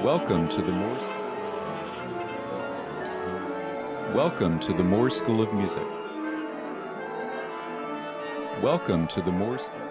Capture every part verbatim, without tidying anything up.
Welcome to the Moore Welcome to the Moore School of Music. Welcome to the Moore School.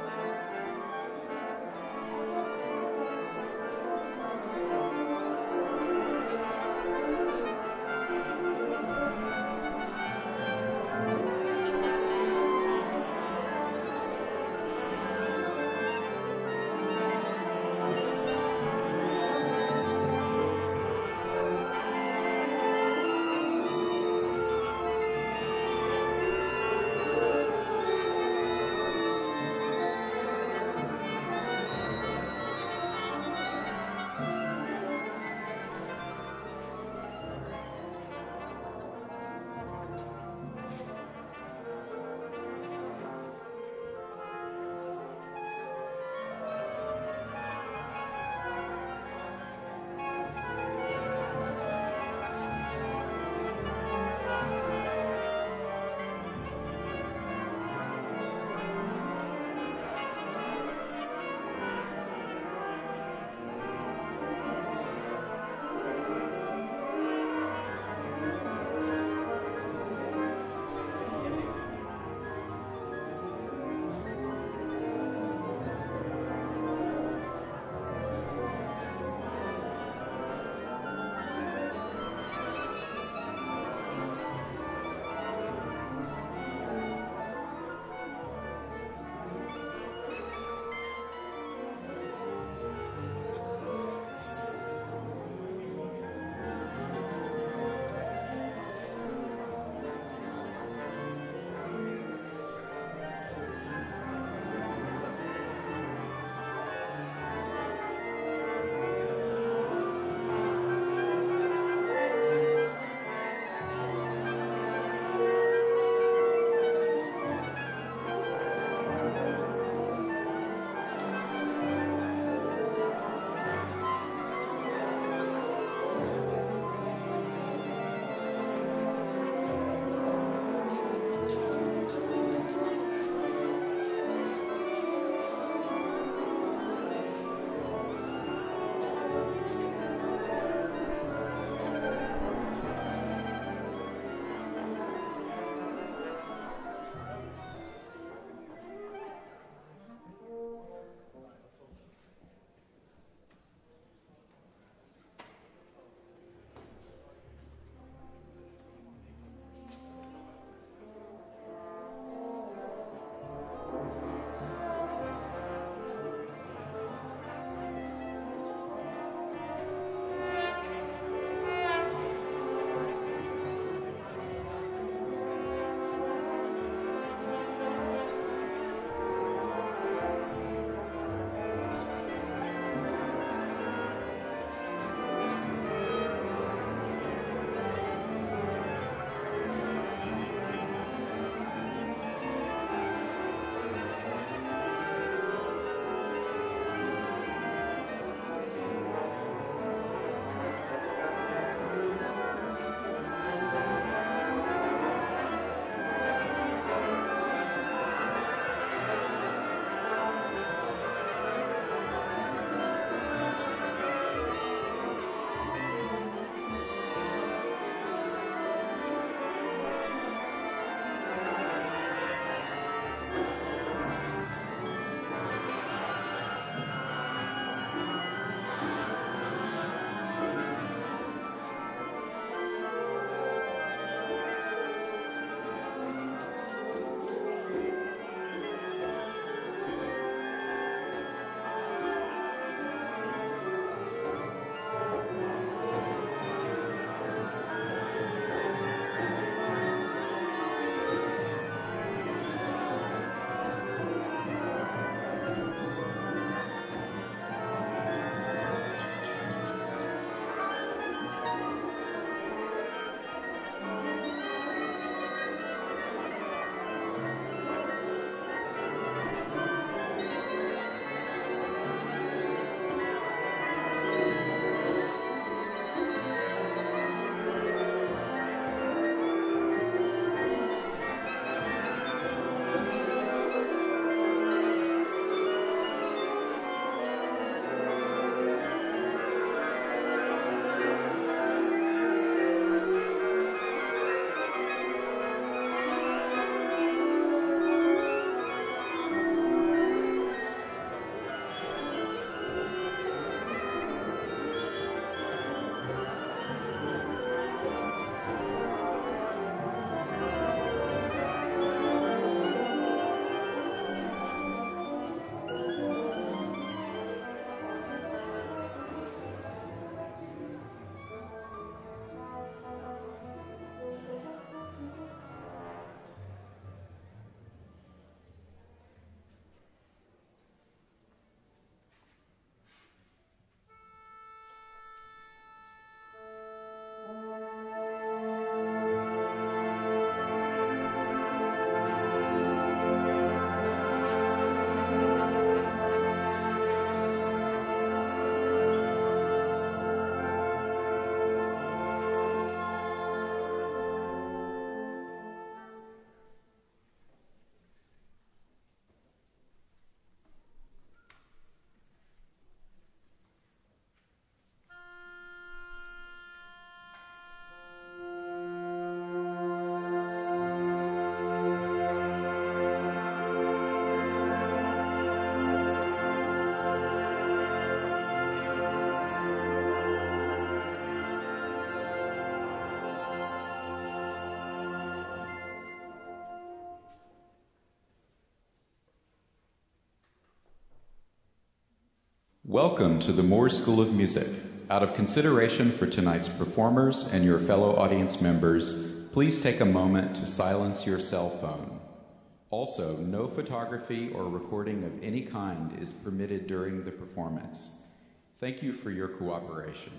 Welcome to the Moore School of Music. Out of consideration for tonight's performers and your fellow audience members, please take a moment to silence your cell phone. Also, no photography or recording of any kind is permitted during the performance. Thank you for your cooperation.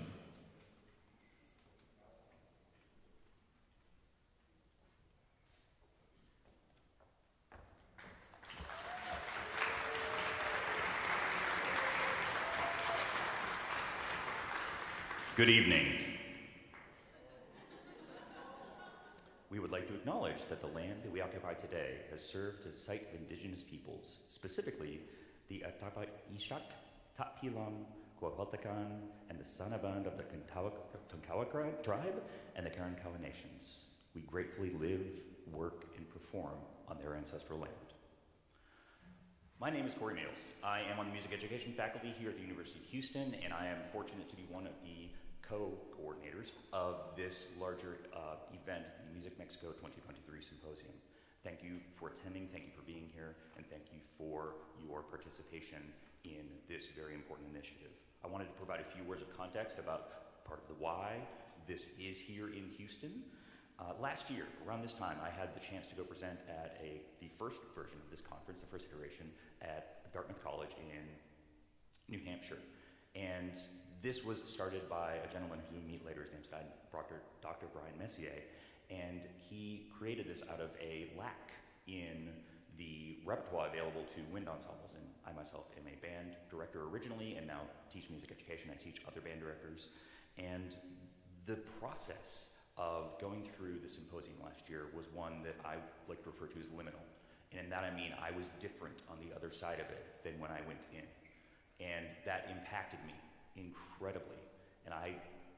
Good evening. We would like to acknowledge that the land that we occupy today has served as site of indigenous peoples, specifically the Atapat Ishak, Tapilam, Coahuiltecan, and the Sanaband of the Tonkawa tribe and the Karankawa nations. We gratefully live, work, and perform on their ancestral land. My name is Corey Meals. I am on the music education faculty here at the University of Houston, and I am fortunate to be one of the co-coordinators of this larger uh, event, the Music Mexico twenty twenty-three Symposium. Thank you for attending, thank you for being here, and thank you for your participation in this very important initiative. I wanted to provide a few words of context about part of the why this is here in Houston. Uh, last year, around this time, I had the chance to go present at a, the first version of this conference, the first iteration, at Dartmouth College in New Hampshire. And this was started by a gentleman who you'll meet later. His name's Doctor Doctor Brian Messier, and he created this out of a lack in the repertoire available to wind ensembles. And I myself am a band director originally, and now teach music education. I teach other band directors. And the process of going through the symposium last year was one that I like to refer to as liminal. And in that I mean I was different on the other side of it than when I went in. And that impacted me incredibly. And I,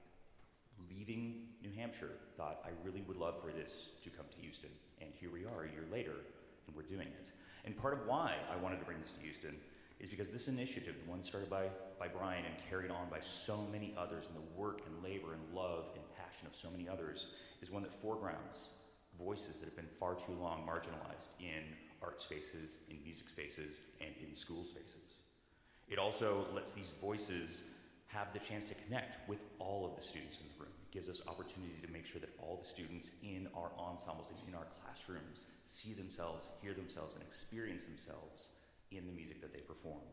leaving New Hampshire, thought I really would love for this to come to Houston. And here we are a year later, and we're doing it. And part of why I wanted to bring this to Houston is because this initiative, the one started by, by Brian and carried on by so many others, and the work and labor and love and passion of so many others, is one that foregrounds voices that have been far too long marginalized in art spaces, in music spaces, and in school spaces. It also lets these voices have the chance to connect with all of the students in the room. It gives us opportunity to make sure that all the students in our ensembles and in our classrooms see themselves, hear themselves, and experience themselves in the music that they perform.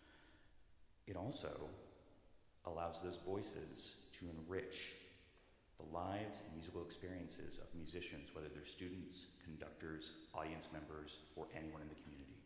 It also allows those voices to enrich the lives and musical experiences of musicians, whether they're students, conductors, audience members, or anyone in the community.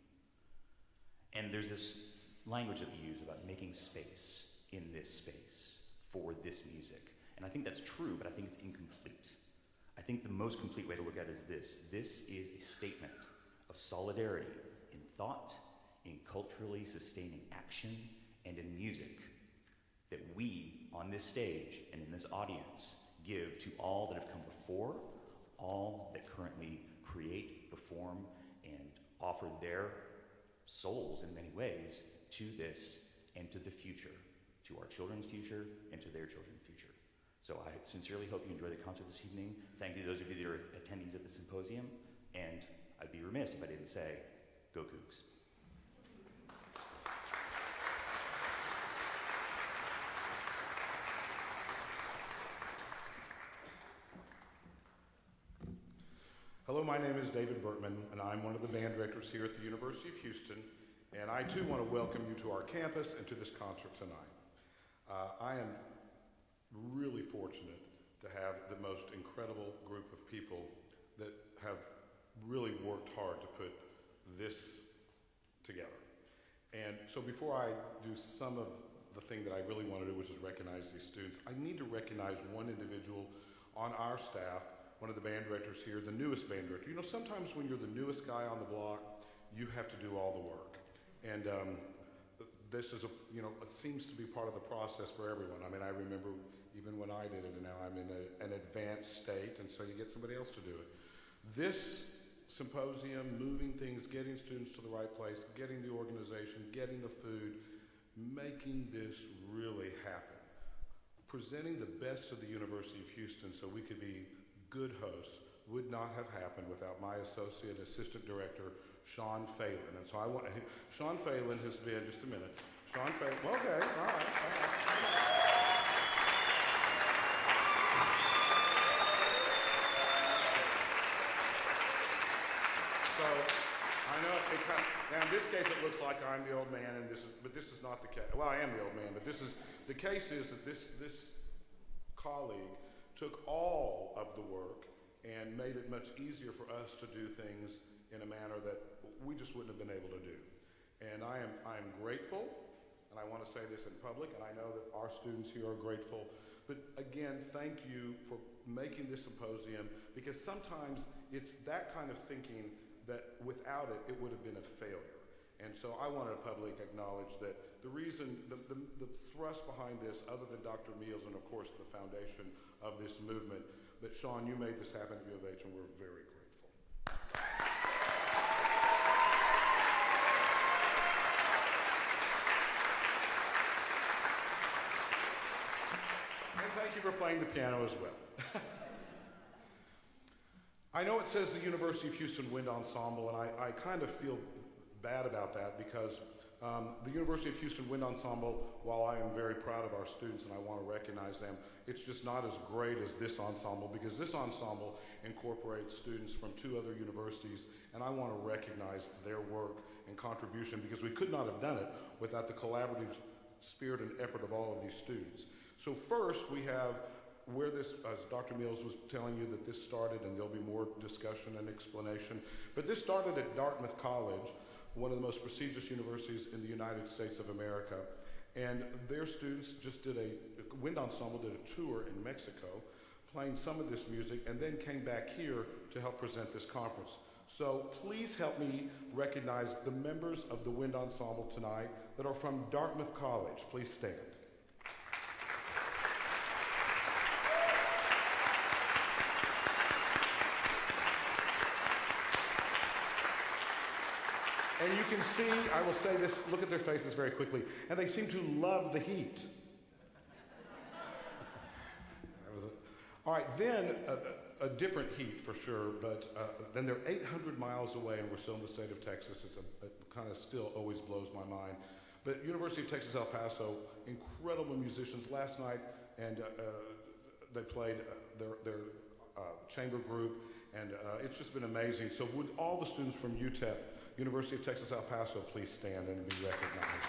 And there's this language that we use about making space in this space for this music. And I think that's true, but I think it's incomplete. I think the most complete way to look at it is this. This is a statement of solidarity in thought, in culturally sustaining action, and in music that we, on this stage and in this audience, give to all that have come before, all that currently create, perform, and offer their souls in many ways to this and to the future, to our children's future and to their children's future. So I sincerely hope you enjoy the concert this evening. Thank you to those of you that are attendees at the symposium, and I'd be remiss if I didn't say, go Cougs. Hello, my name is David Bertman, and I'm one of the band directors here at the University of Houston, and I too want to welcome you to our campus and to this concert tonight. Uh, I am really fortunate to have the most incredible group of people that have really worked hard to put this together. And so before I do some of the thing that I really want to do, which is recognize these students, I need to recognize one individual on our staff, one of the band directors here, the newest band director. You know, sometimes when you're the newest guy on the block, you have to do all the work. And um, this is a, you know, it seems to be part of the process for everyone. I mean, I remember even when I did it, and now I'm in a, an advanced state, and so you get somebody else to do it. This symposium, moving things, getting students to the right place, getting the organization, getting the food, making this really happen. Presenting the best of the University of Houston so we could be good hosts would not have happened without my associate assistant director, Sean Phelan. And so I want, Sean Phelan has been, just a minute, Sean Phelan, well, okay, all right, all right. So, I know, it kind of, now in this case it looks like I'm the old man, and this is, but this is not the case. Well, I am the old man, but this is, the case is that this, this colleague took all of the work and made it much easier for us to do things in a manner that we just wouldn't have been able to do. And I am, I am grateful, and I want to say this in public, and I know that our students here are grateful, but again, thank you for making this symposium, because sometimes it's that kind of thinking that without it, it would have been a failure. And so I wanted to publicly acknowledge that the reason, the, the, the thrust behind this, other than Doctor Meals and of course the foundation of this movement, but Sean, you made this happen at U of H, and we're very grateful. And thank you for playing the piano as well. I know it says the University of Houston Wind Ensemble, and I, I kind of feel bad about that because um, the University of Houston Wind Ensemble, while I am very proud of our students and I want to recognize them, it's just not as great as this ensemble, because this ensemble incorporates students from two other universities, and I want to recognize their work and contribution, because we could not have done it without the collaborative spirit and effort of all of these students. So first we have where this, as Doctor Mills was telling you, that this started, and there'll be more discussion and explanation, but this started at Dartmouth College, one of the most prestigious universities in the United States of America. And their students just did a, wind ensemble did a tour in Mexico, playing some of this music, and then came back here to help present this conference. So please help me recognize the members of the wind ensemble tonight that are from Dartmouth College. Please stand. And you can see, I will say this, look at their faces very quickly, and they seem to love the heat. That was a, all right, then a, a different heat for sure, but uh, then they're eight hundred miles away, and we're still in the state of Texas. It's a, it kind of still always blows my mind. But University of Texas El Paso, incredible musicians. Last night, and uh, uh, they played uh, their, their uh, chamber group, and uh, it's just been amazing. So would all the students from U T E P, University of Texas El Paso, please stand and be recognized.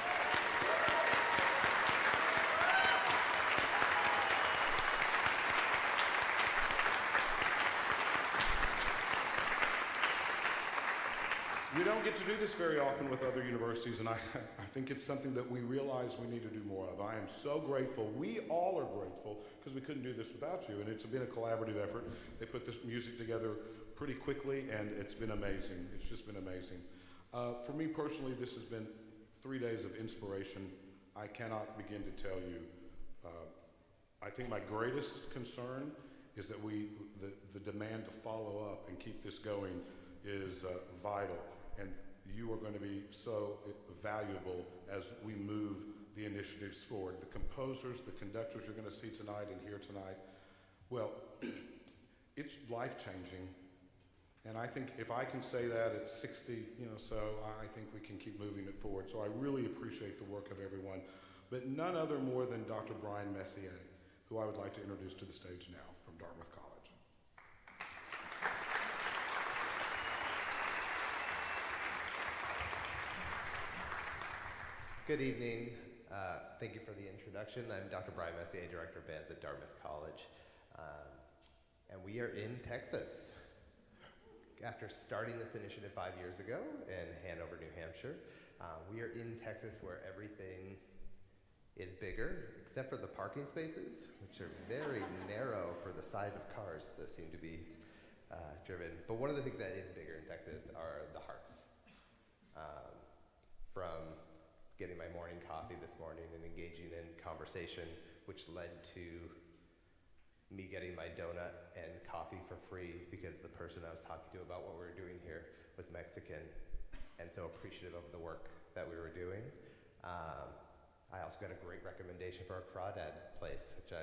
We don't get to do this very often with other universities, and I, I think it's something that we realize we need to do more of. I am so grateful. We all are grateful, because we couldn't do this without you, and it's been a collaborative effort. They put this music together pretty quickly, and it's been amazing. It's just been amazing. Uh, for me personally, this has been three days of inspiration. I cannot begin to tell you. Uh, I think my greatest concern is that we, the, the demand to follow up and keep this going is uh, vital, and you are going to be so valuable as we move the initiatives forward. The composers, the conductors you're going to see tonight and hear tonight, well, it's life-changing. And I think if I can say that at sixty, you know, so I think we can keep moving it forward. So I really appreciate the work of everyone, but none other more than Doctor Brian Messier, who I would like to introduce to the stage now from Dartmouth College. Good evening. Uh, thank you for the introduction. I'm Doctor Brian Messier, Director of Bands at Dartmouth College. Um, and we are in Texas. After starting this initiative five years ago in Hanover, New Hampshire, uh, we are in Texas where everything is bigger, except for the parking spaces, which are very narrow for the size of cars that seem to be uh, driven. But one of the things that is bigger in Texas are the hearts. Um, from getting my morning coffee this morning and engaging in conversation, which led to me getting my donut and coffee for free because the person I was talking to about what we were doing here was Mexican, and so appreciative of the work that we were doing. Um, I also got a great recommendation for a crawdad place, which I'm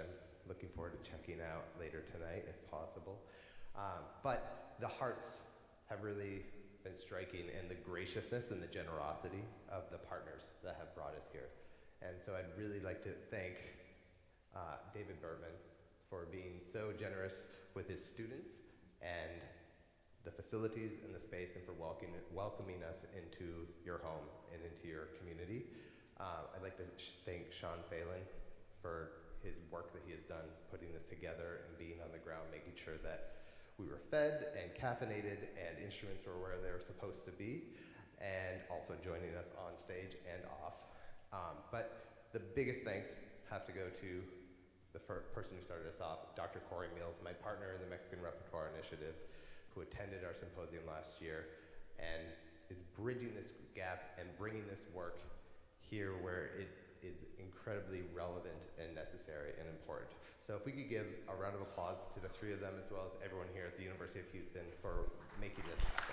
looking forward to checking out later tonight if possible. Um, but the hearts have really been striking, and the graciousness and the generosity of the partners that have brought us here. And so I'd really like to thank uh, David Bertman for being so generous with his students and the facilities and the space, and for welcoming, welcoming us into your home and into your community. Uh, I'd like to thank Sean Phelan for his work that he has done putting this together and being on the ground, making sure that we were fed and caffeinated and instruments were where they were supposed to be, and also joining us on stage and off. Um, but the biggest thanks have to go to the first person who started us off, Doctor Corey Mills, my partner in the Mexican Repertoire Initiative, who attended our symposium last year and is bridging this gap and bringing this work here where it is incredibly relevant and necessary and important. So if we could give a round of applause to the three of them, as well as everyone here at the University of Houston, for making this happen.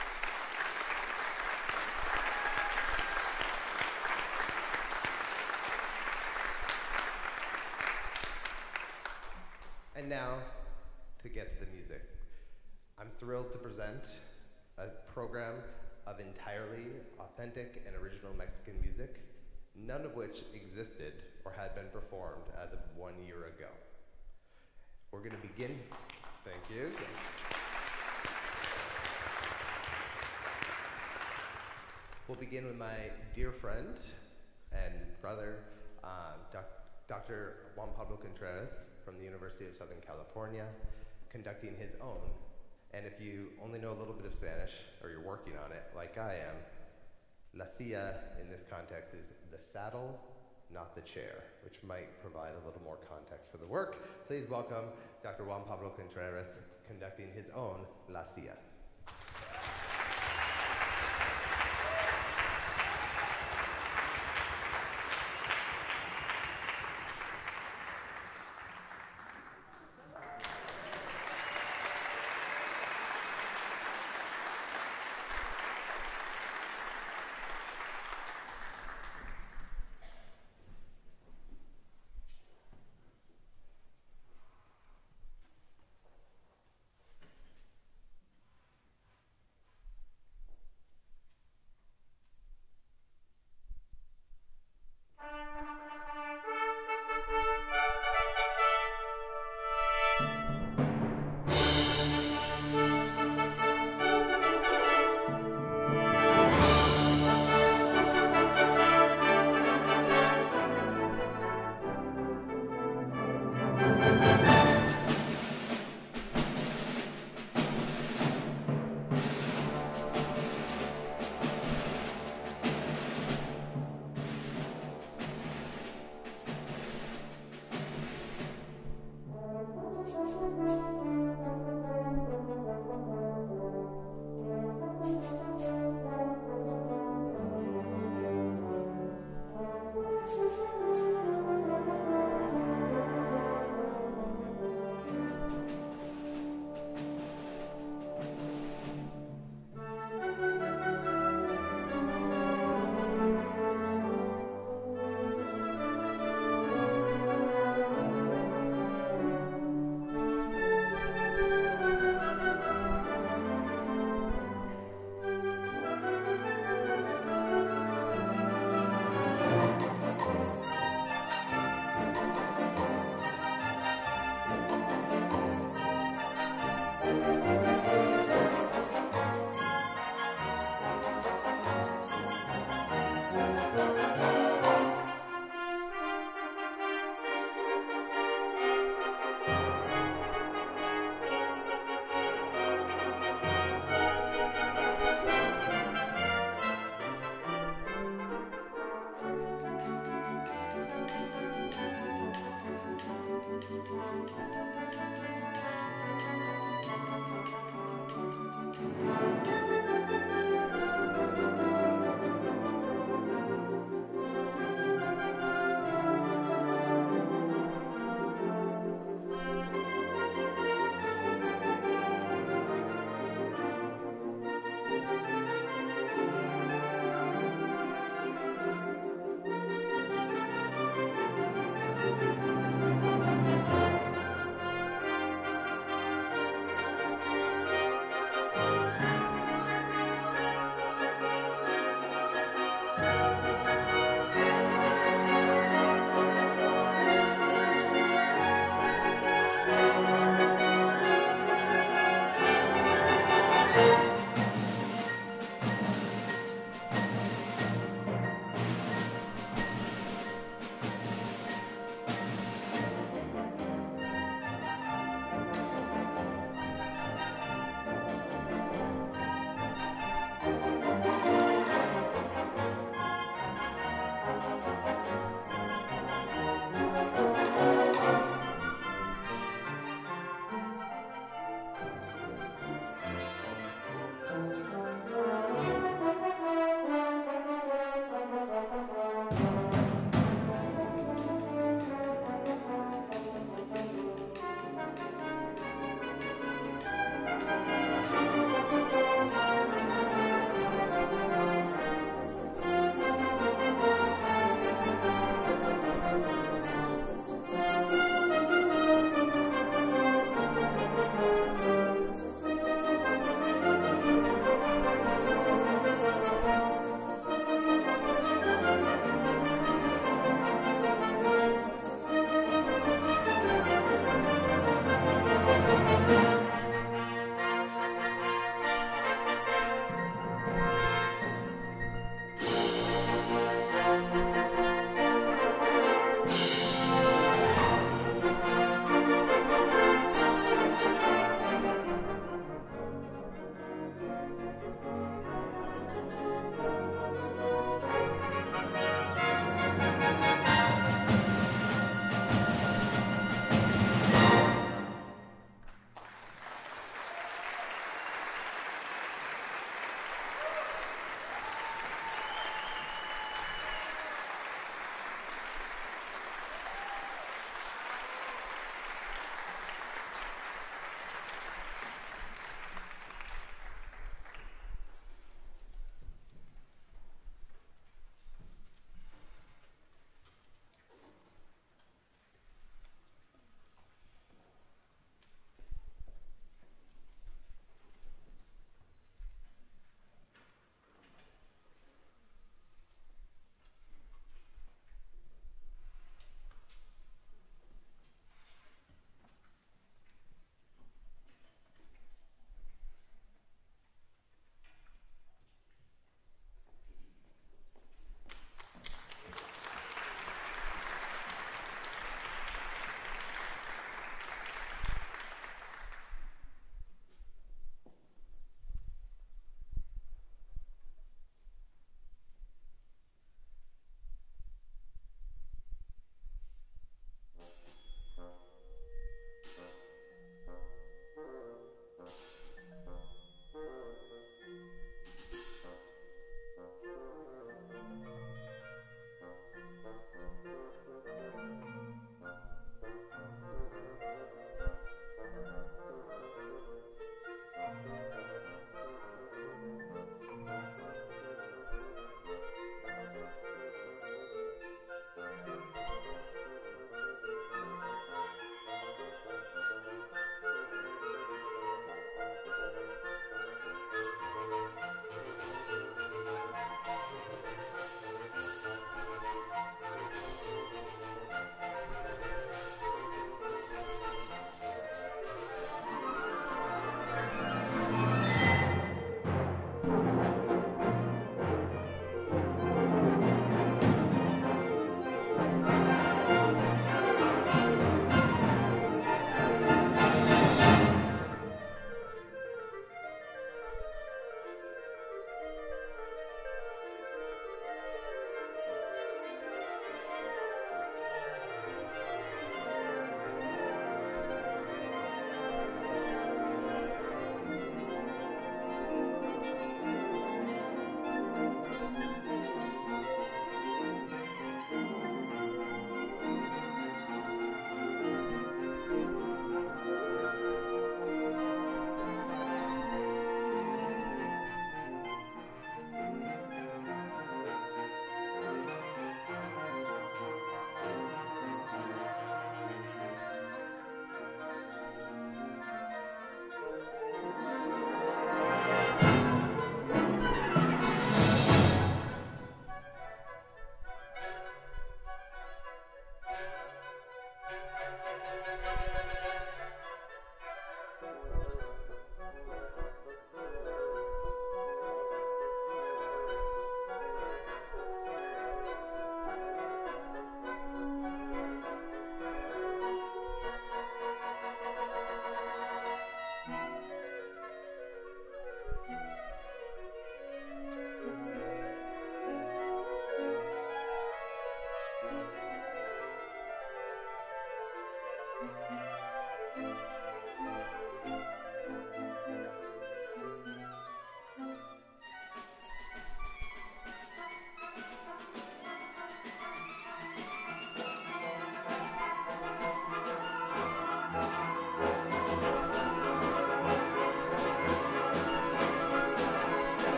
And now, to get to the music. I'm thrilled to present a program of entirely authentic and original Mexican music, none of which existed or had been performed as of one year ago. We're going to begin. Thank you. We'll begin with my dear friend and brother, uh, doc Doctor Juan Pablo Contreras from the University of Southern California, conducting his own. And if you only know a little bit of Spanish, or you're working on it, like I am, La silla in this context is the saddle, not the chair, which might provide a little more context for the work. Please welcome Doctor Juan Pablo Contreras conducting his own La silla.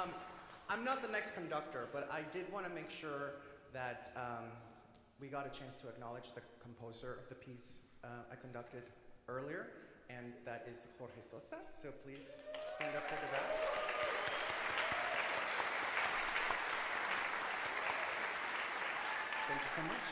Um, I'm not the next conductor, but I did want to make sure that um, we got a chance to acknowledge the composer of the piece uh, I conducted earlier, and that is Jorge Sosa. So please stand up for that. Thank you so much.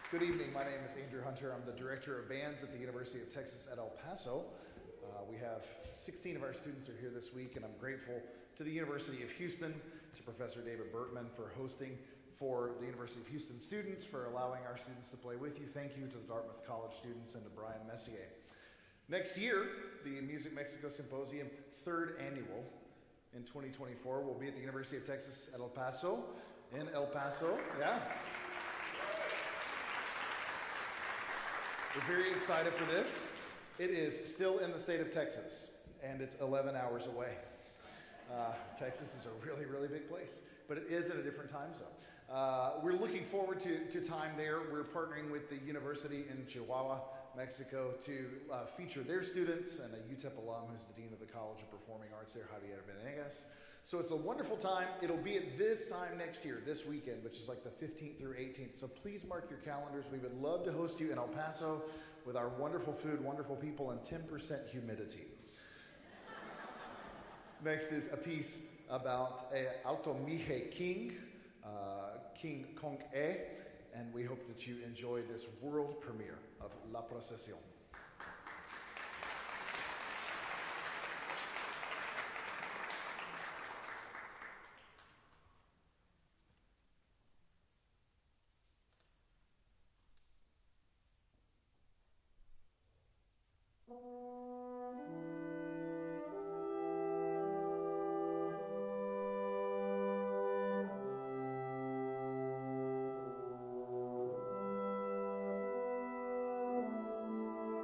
Good evening. My name is Andrew Hunter. I'm the Director of Bands at the University of Texas at El Paso. Uh, we have sixteen of our students are here this week, and I'm grateful to the University of Houston, to Professor David Bertman for hosting, for the University of Houston students for allowing our students to play with you. Thank you to the Dartmouth College students and to Brian Messier. Next year, the Music Mexico Symposium, third annual in twenty twenty-four, will be at the University of Texas at El Paso, in El Paso, yeah. We're very excited for this. It is still in the state of Texas, and it's eleven hours away. Uh, Texas is a really, really big place, but it is in a different time zone. Uh, we're looking forward to, to time there. We're partnering with the university in Chihuahua, Mexico, to uh, feature their students, and a U T E P alum who's the Dean of the College of Performing Arts there, Javier Venegas. So it's a wonderful time. It'll be at this time next year, this weekend, which is like the fifteenth through eighteenth. So please mark your calendars. We would love to host you in El Paso with our wonderful food, wonderful people, and ten percent humidity. Next is a piece about a Alto Mije King, uh, King Kong E, and we hope that you enjoy this world premiere of La Procesión. Thank you.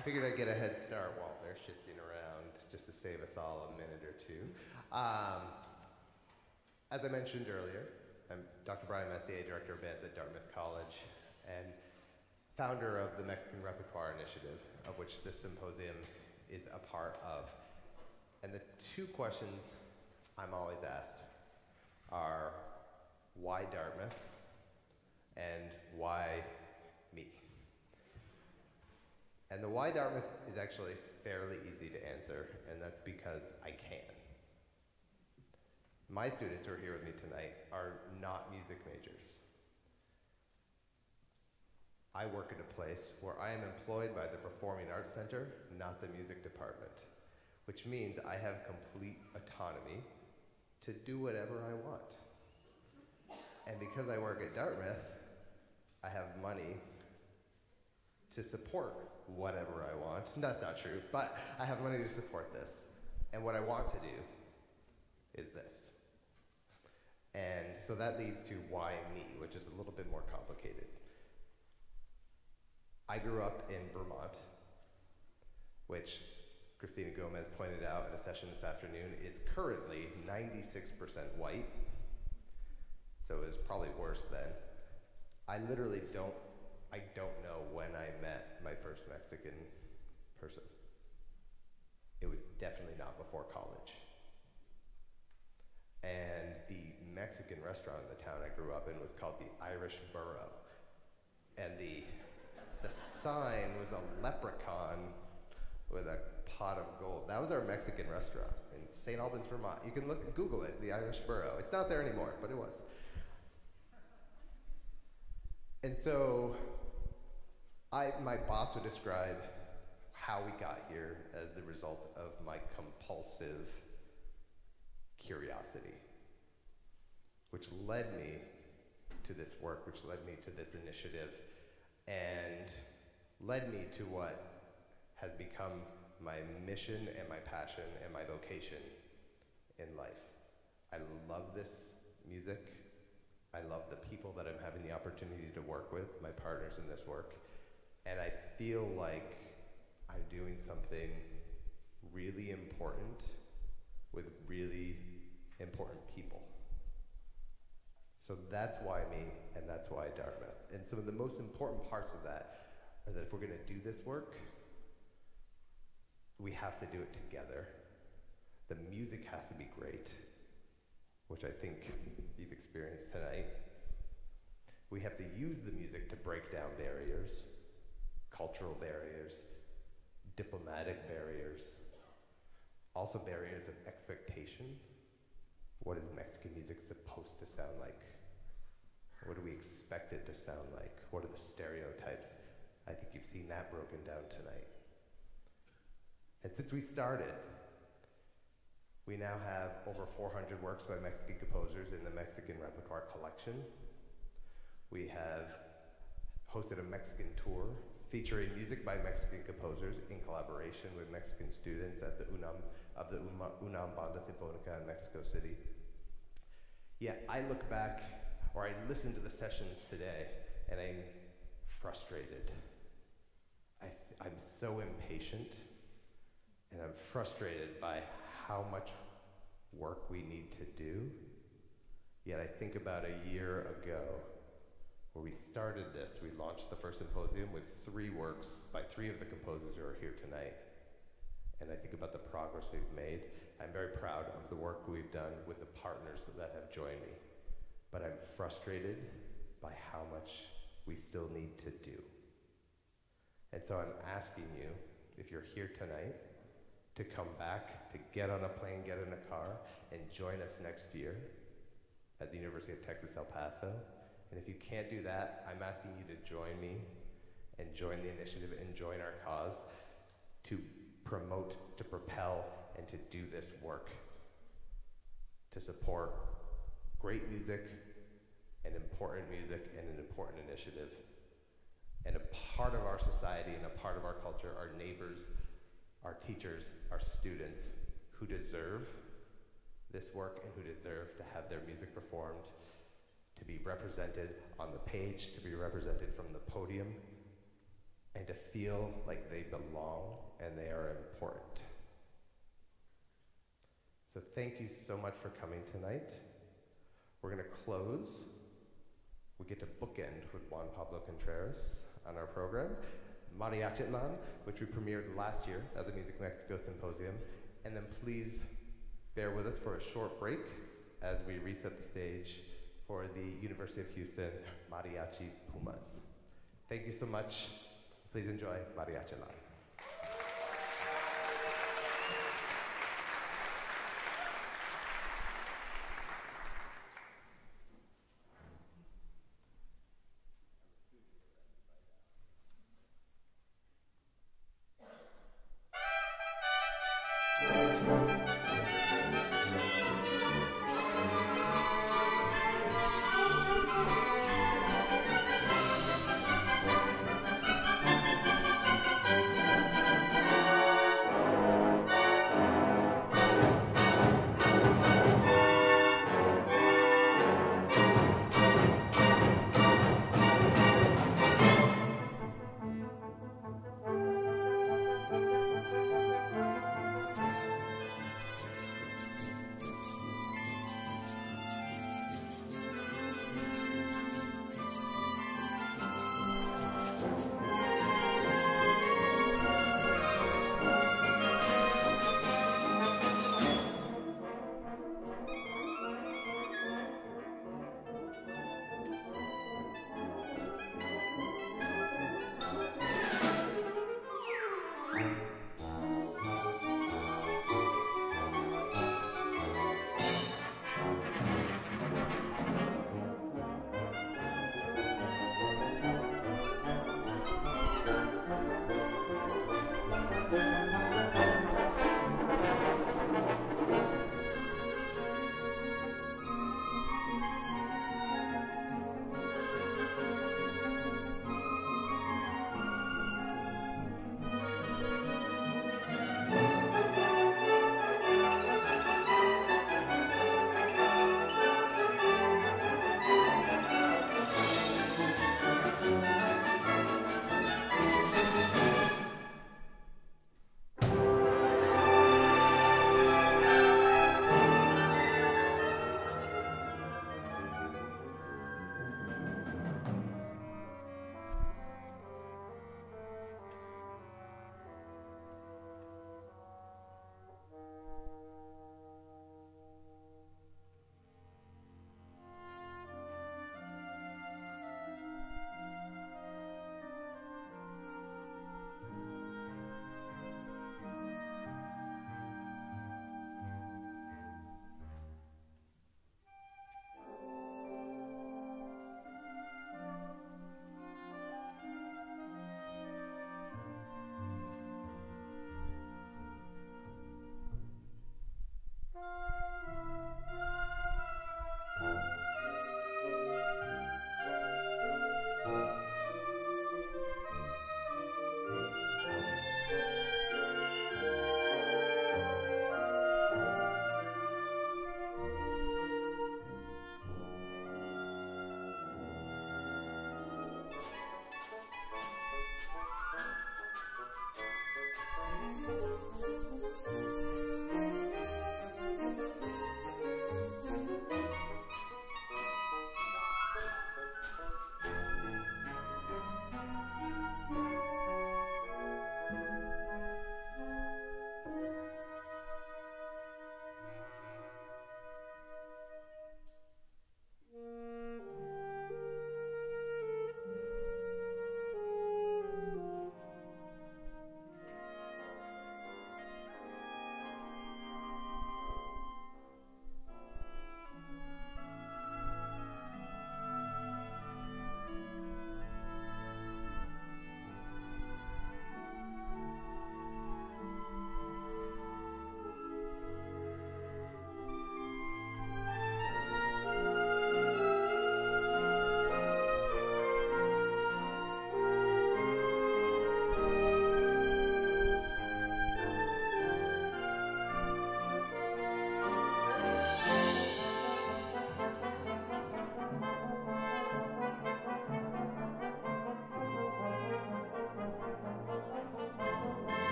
I figured I'd get a head start while they're shifting around, just to save us all a minute or two. Um, as I mentioned earlier, I'm Doctor Brian Messier, Director of Bands at Dartmouth College, and founder of the Mexican Repertoire Initiative, of which this symposium is a part of. And the two questions I'm always asked are, why Dartmouth, and why me? And the why Dartmouth is actually fairly easy to answer, and that's because I can. My students who are here with me tonight are not music majors. I work at a place where I am employed by the Performing Arts Center, not the music department, which means I have complete autonomy to do whatever I want. And because I work at Dartmouth, I have money to support whatever I want. That's not true, but I have money to support this. And what I want to do is this. And so that leads to why me, which is a little bit more complicated. I grew up in Vermont, which Christina Gomez pointed out at a session this afternoon is currently ninety-six percent white. So it was probably worse then. I literally don't, I don't know when I met my first Mexican person. It was definitely not before college. And the Mexican restaurant in the town I grew up in was called the Irish Burro. And the, the sign was a leprechaun with a pot of gold. That was our Mexican restaurant in Saint Albans, Vermont. You can look, Google it, the Irish Burro. It's not there anymore, but it was. And so, I, my boss would describe how we got here as the result of my compulsive curiosity, which led me to this work, which led me to this initiative, and led me to what has become my mission and my passion and my vocation in life. I love this music. I love the people that I'm having the opportunity to work with, my partners in this work, and I feel like I'm doing something really important with really important people. So that's why me, and that's why Dartmouth. And some of the most important parts of that are that if we're gonna do this work, we have to do it together. The music has to be great, which I think you've experienced tonight. We have to use the music to break down barriers, cultural barriers, diplomatic barriers, also barriers of expectation. What is Mexican music supposed to sound like? What do we expect it to sound like? What are the stereotypes? I think you've seen that broken down tonight. And since we started, we now have over four hundred works by Mexican composers in the Mexican Repertoire Collection. We have hosted a Mexican tour featuring music by Mexican composers in collaboration with Mexican students at the UNAM, of the UNAM Banda Sinfónica in Mexico City. Yet I look back, or I listen to the sessions today, and I'm frustrated. I th- I'm so impatient, and I'm frustrated by how much work we need to do. Yet I think about a year ago, where we started this, we launched the first symposium with three works by three of the composers who are here tonight. And I think about the progress we've made. I'm very proud of the work we've done with the partners that have joined me. But I'm frustrated by how much we still need to do. And so I'm asking you, if you're here tonight, to come back, to get on a plane, get in a car, and join us next year at the University of Texas, El Paso. And if you can't do that, I'm asking you to join me and join the initiative and join our cause to promote, to propel, and to do this work, to support great music and important music and an important initiative. And a part of our society and a part of our culture, our neighbors, our teachers, our students who deserve this work and who deserve to have their music performed, to be represented on the page, to be represented from the podium, and to feel like they belong and they are important. So thank you so much for coming tonight. We're going to close. We get to bookend with Juan Pablo Contreras on our program, Mariachi, which we premiered last year at the Music Mexico Symposium. And then please bear with us for a short break as we reset the stage for the University of Houston Mariachi Pumas. Thank you so much. Please enjoy Mariachi Live. Thank you.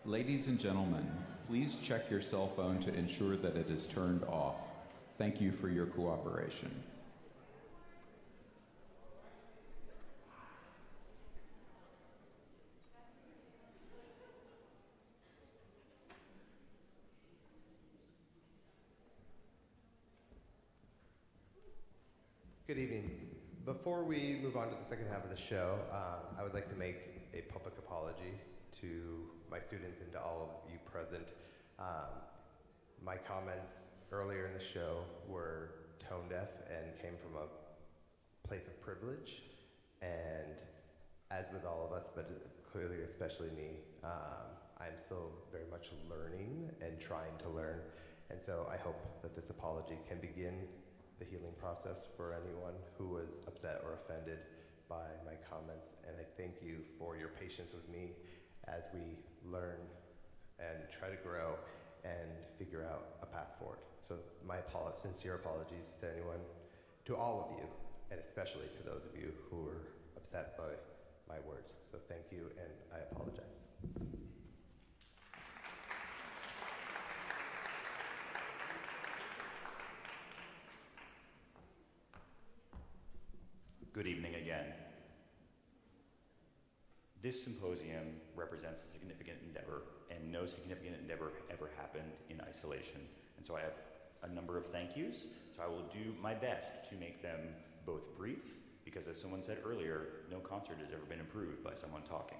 Ladies and gentlemen, please check your cell phone to ensure that it is turned off. Thank you for your cooperation. Good evening. Before we move on to the second half of the show, um, I would like to make a public apology to my students and to all of you present. Um, my comments earlier in the show were tone deaf and came from a place of privilege. And as with all of us, but clearly especially me, um, I'm still very much learning and trying to learn. And so I hope that this apology can begin the healing process for anyone who was upset or offended by my comments. And I thank you for your patience with me as we learn and try to grow and figure out a path forward. So my apolo- sincere apologies to anyone, to all of you, and especially to those of you who were upset by my words. So thank you, and I apologize. Good evening again. This symposium represents a significant endeavor, and no significant endeavor ever happened in isolation. And so I have a number of thank yous, so I will do my best to make them both brief, because as someone said earlier, no concert has ever been improved by someone talking.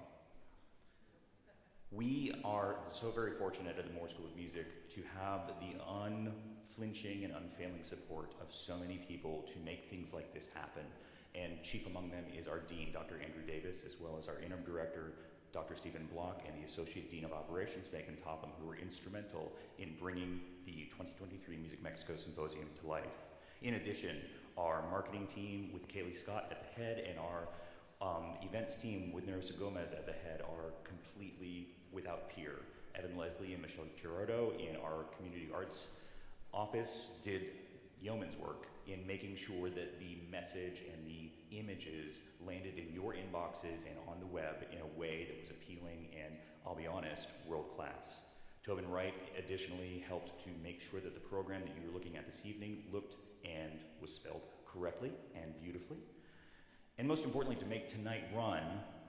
We are so very fortunate at the Moore School of Music to have the unflinching and unfailing support of so many people to make things like this happen. And chief among them is our dean, Doctor Andrew Davis, as well as our interim director, Doctor Stephen Block, and the associate dean of operations, Megan Topham, who were instrumental in bringing the twenty twenty-three Music Mexico Symposium to life. In addition, our marketing team with Kaylee Scott at the head and our um, events team with Nerissa Gomez at the head are completely without peer. Evan Leslie and Michelle Girardo in our community arts office did yeoman's work in making sure that the message and the images landed in your inboxes and on the web in a way that was appealing and, I'll be honest, world class. Tobin Wright additionally helped to make sure that the program that you were looking at this evening looked and was spelled correctly and beautifully. And most importantly, to make tonight run,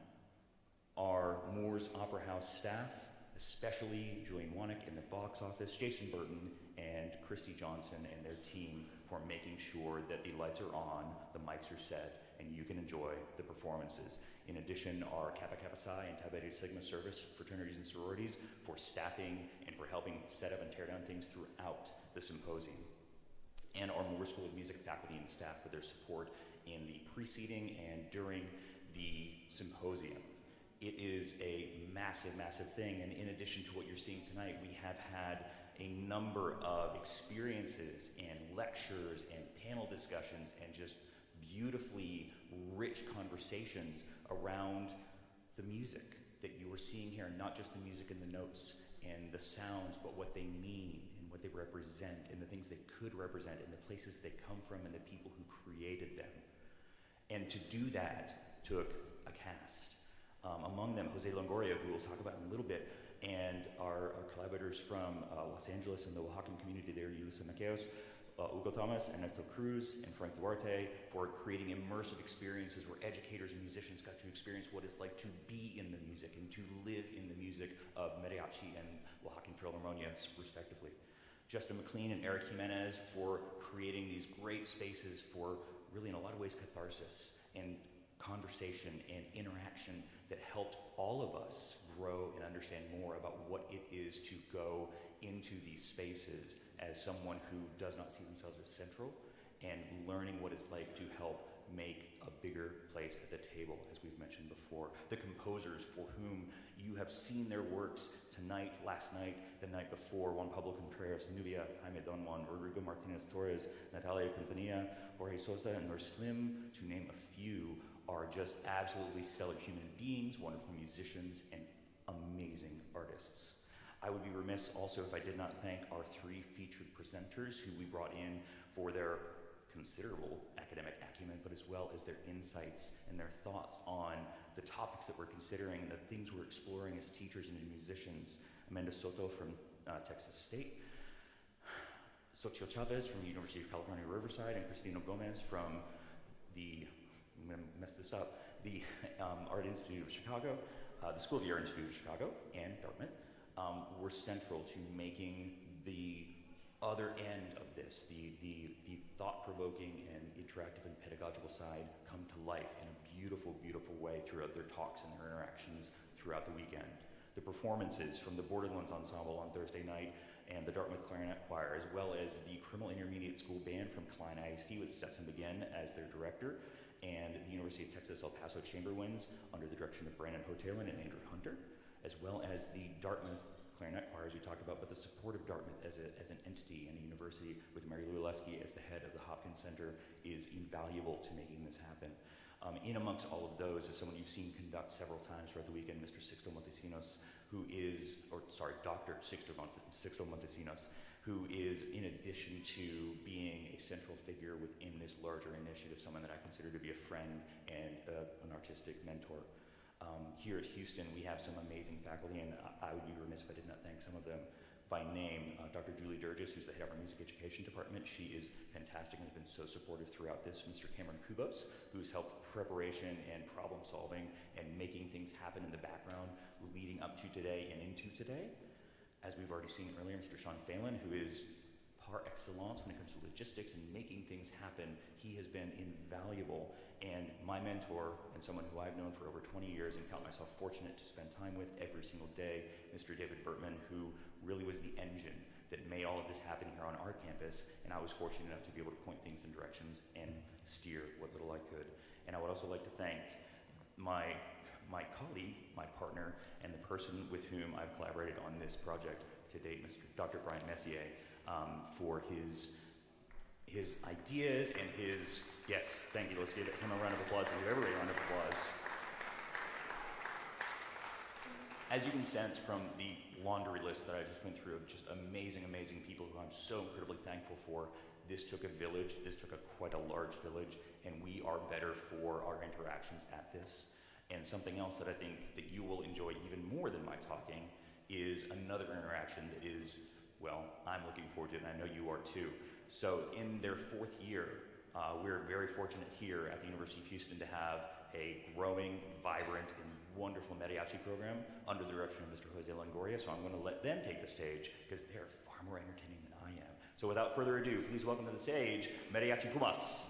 our Moore's Opera House staff, especially Julian Wanick in the box office, Jason Burton, and Christy Johnson and their team for making sure that the lights are on, the mics are set, and you can enjoy the performances. In addition, our Kappa Kappa Psi and Tau Beta Sigma service fraternities and sororities for staffing and for helping set up and tear down things throughout the symposium. And our Moore School of Music faculty and staff for their support in the preceding and during the symposium. It is a massive, massive thing, and in addition to what you're seeing tonight, we have had a number of experiences and lectures and panel discussions and just beautifully rich conversations around the music that you are seeing here, and not just the music and the notes and the sounds, but what they mean and what they represent and the things they could represent and the places they come from and the people who created them. And to do that took a cast. Um, among them, Jose Longoria, who we'll talk about in a little bit, and our, our collaborators from uh, Los Angeles and the Oaxacan community there, Yulisa Maceos, uh, Hugo Thomas, Ernesto Cruz, and Frank Duarte, for creating immersive experiences where educators and musicians got to experience what it's like to be in the music and to live in the music of Mariachi and Oaxacan Philharmonias, respectively. Justin McLean and Eric Jimenez for creating these great spaces for, really in a lot of ways, catharsis and conversation and interaction that helped all of us grow and understand more about what it is to go into these spaces as someone who does not see themselves as central, and learning what it's like to help make a bigger place at the table, as we've mentioned before. The composers for whom you have seen their works tonight, last night, the night before, Juan Pablo Contreras, Nubia, Jaime Don Juan, Rodrigo Martinez Torres, Natalia Quintanilla, Jorge Sosa, and Nor Slim, to name a few, are just absolutely stellar human beings, wonderful musicians, and amazing artists. I would be remiss also if I did not thank our three featured presenters who we brought in for their considerable academic acumen, but as well as their insights and their thoughts on the topics that we're considering and the things we're exploring as teachers and musicians. Amanda Soto from uh, Texas State, Xochitl Chavez from the University of California, Riverside, and Cristino Gomez from the, I'm gonna mess this up, the um, Art Institute of Chicago, uh, the School of the Art Institute of Chicago, and Dartmouth, um, were central to making the other end of this, the, the, the thought-provoking and interactive and pedagogical side, come to life in a beautiful, beautiful way throughout their talks and their interactions throughout the weekend. The performances from the Borderlands Ensemble on Thursday night and the Dartmouth Clarinet Choir, as well as the Criminal Intermediate School Band from Klein I S D with Stetson McGinn as their director, and the University of Texas El Paso Chamber Winds under the direction of Brandon Hotelin and Andrew Hunter, as well as the Dartmouth Clarinet Choir, as we talked about, but the support of Dartmouth as, a, as an entity and a university with Mary Lou Oleski as the head of the Hopkins Center is invaluable to making this happen. Um, in amongst all of those is someone you've seen conduct several times throughout the weekend, Mister Sixto Montesinos, who is, or sorry, Doctor Sixto, Mont Sixto Montesinos, who is, in addition to being a central figure within this larger initiative, someone that I consider to be a friend and uh, an artistic mentor. Um, here at Houston, we have some amazing faculty, and I, I would be remiss if I did not thank some of them by name. Uh, Doctor Julie Durgis, who's the head of our music education department, she is fantastic and has been so supportive throughout this. Mister Cameron Kubos, who's helped preparation and problem solving and making things happen in the background leading up to today and into today. As we've already seen earlier, Mister Sean Phelan, who is par excellence when it comes to logistics and making things happen. He has been invaluable, and my mentor and someone who I've known for over twenty years and count myself fortunate to spend time with every single day, Mister David Bertman, who really was the engine that made all of this happen here on our campus, and I was fortunate enough to be able to point things in directions and steer what little I could. And I would also like to thank my, my colleague, my partner, and the person with whom I've collaborated on this project to date, Mister Doctor Brian Messier, um, for his his ideas and his, yes, thank you, let's give him a round of applause, give everybody a round of applause. As you can sense from the laundry list that I just went through of just amazing, amazing people who I'm so incredibly thankful for, this took a village, this took a quite a large village, and we are better for our interactions at this. And something else that I think that you will enjoy even more than my talking is another interaction that is, well, I'm looking forward to it, and I know you are too. So in their fourth year, uh, we're very fortunate here at the University of Houston to have a growing, vibrant, and wonderful mariachi program under the direction of Mister Jose Longoria. So I'm going to let them take the stage because they're far more entertaining than I am. So without further ado, please welcome to the stage, Mariachi Pumas.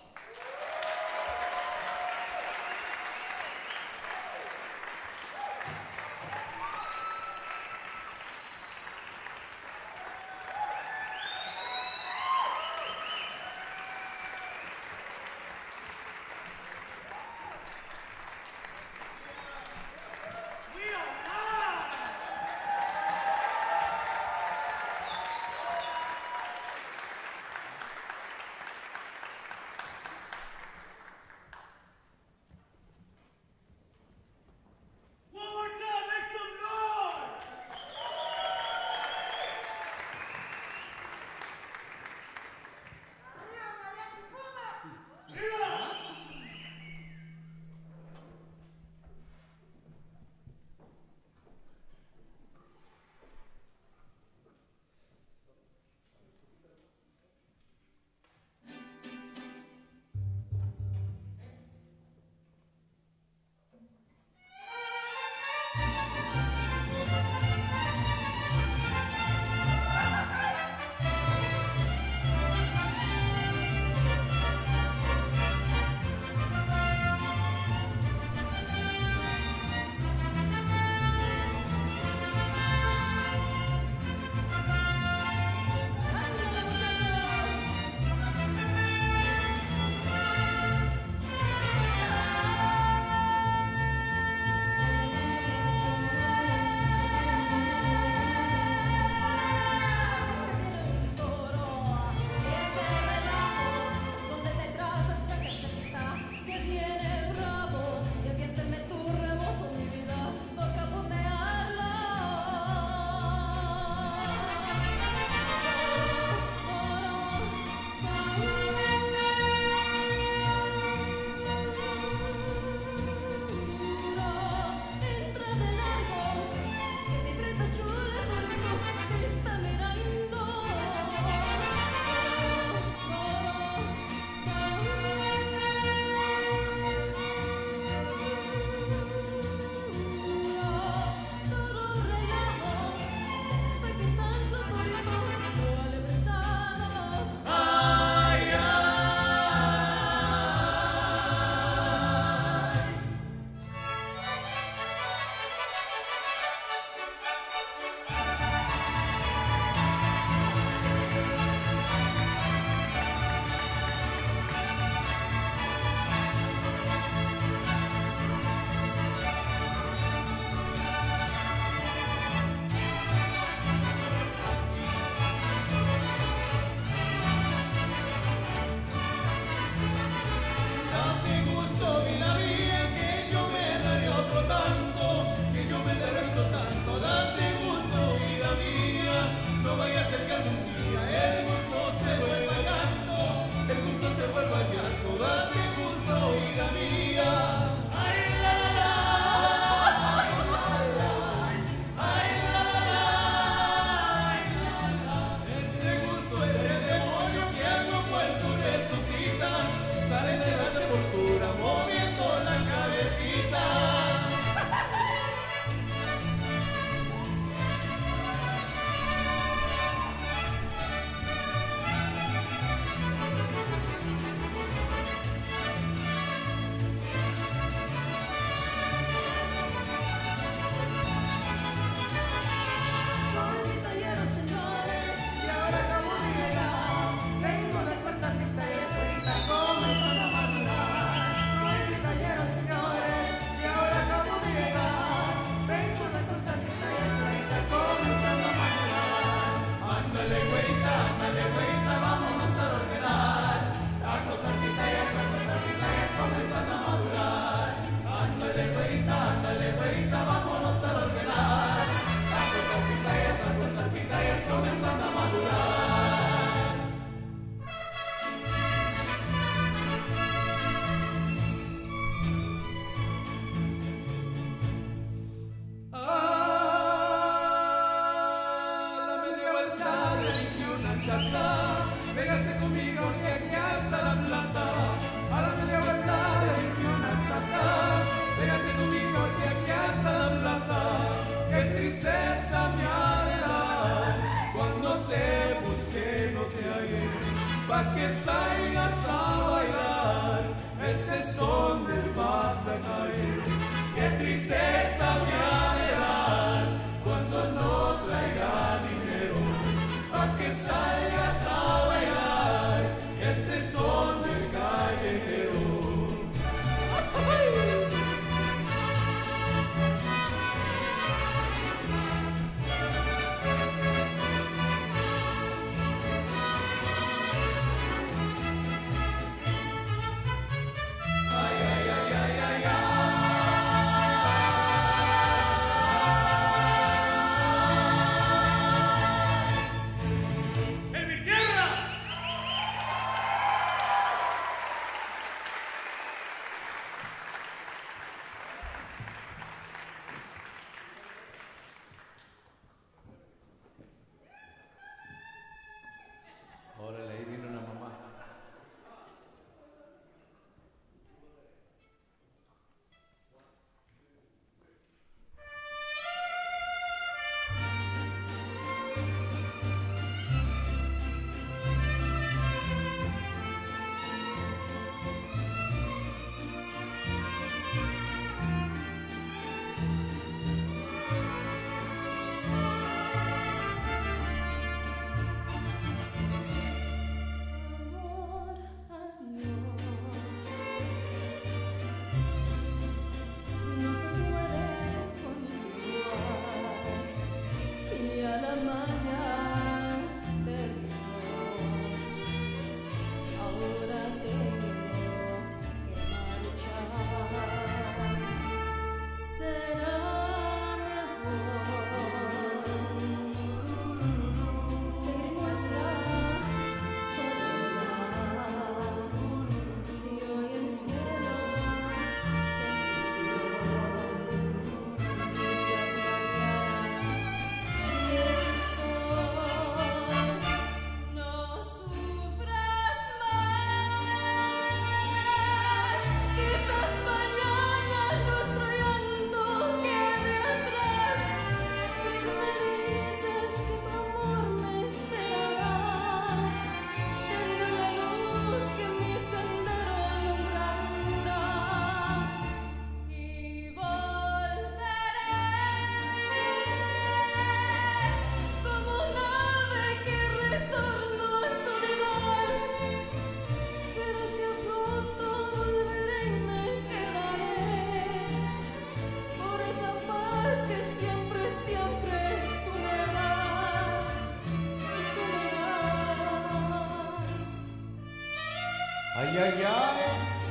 ay, ay.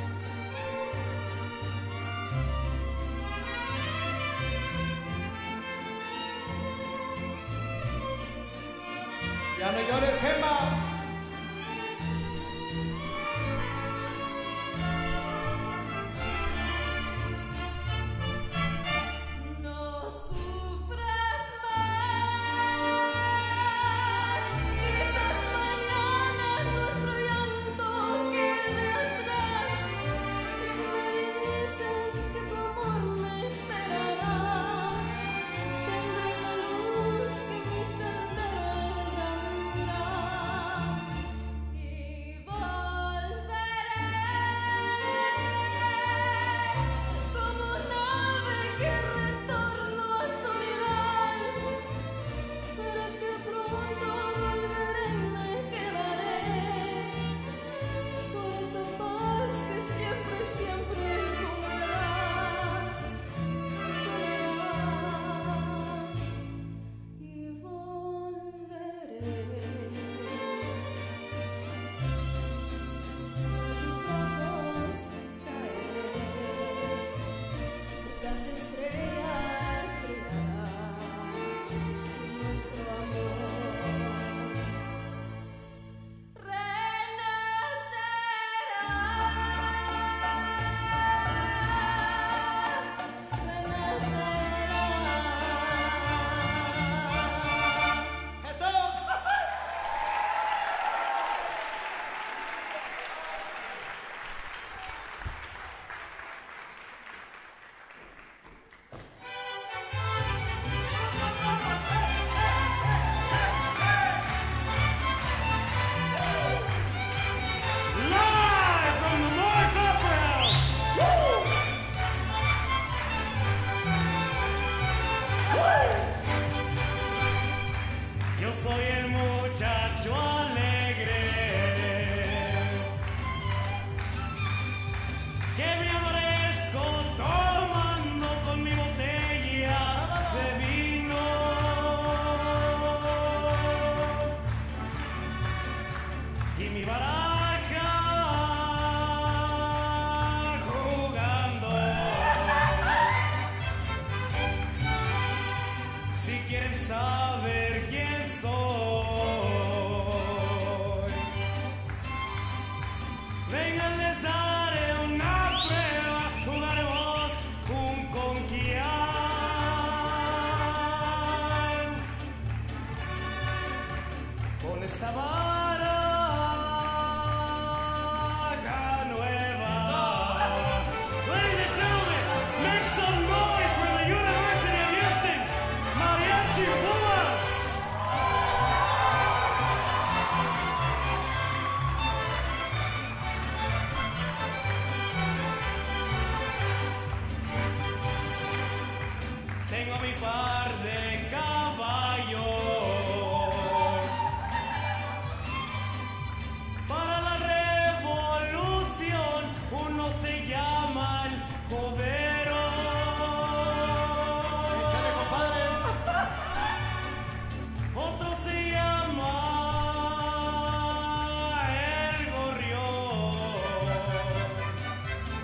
Ya no llores, Gemma.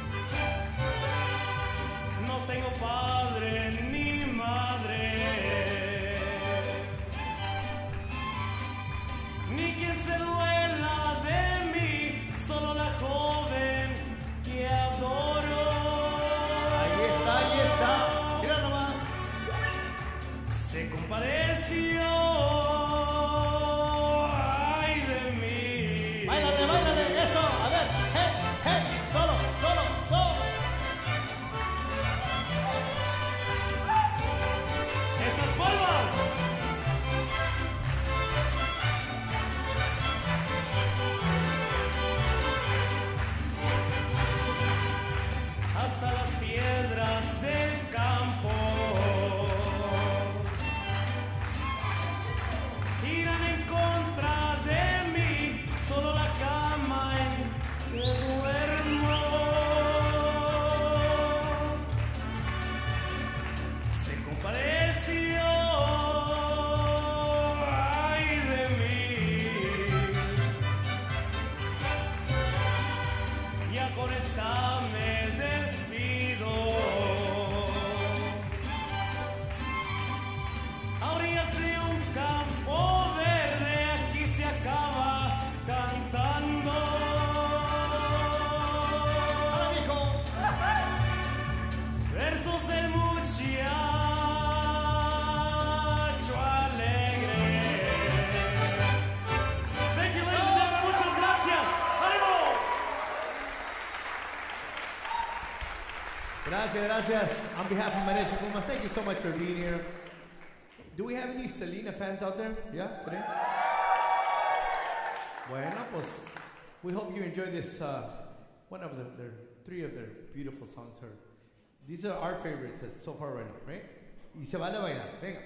Padre ni madre. ya con esta me despido. A orillas de un campo verde aquí se acaba cantando. Versos del muchacho alegre. Thank you, ladies and gentlemen. Muchas gracias. ¡Ánimo! Gracias, gracias. On behalf of Mariachi Pumas, thank you so much for being here. Do we have any Selena fans out there? Yeah, today? Bueno, pues, we hope you enjoy this, uh, one of the, their, three of their beautiful songs heard. These are our favorites so far right now, right? Y se vale bailar, venga.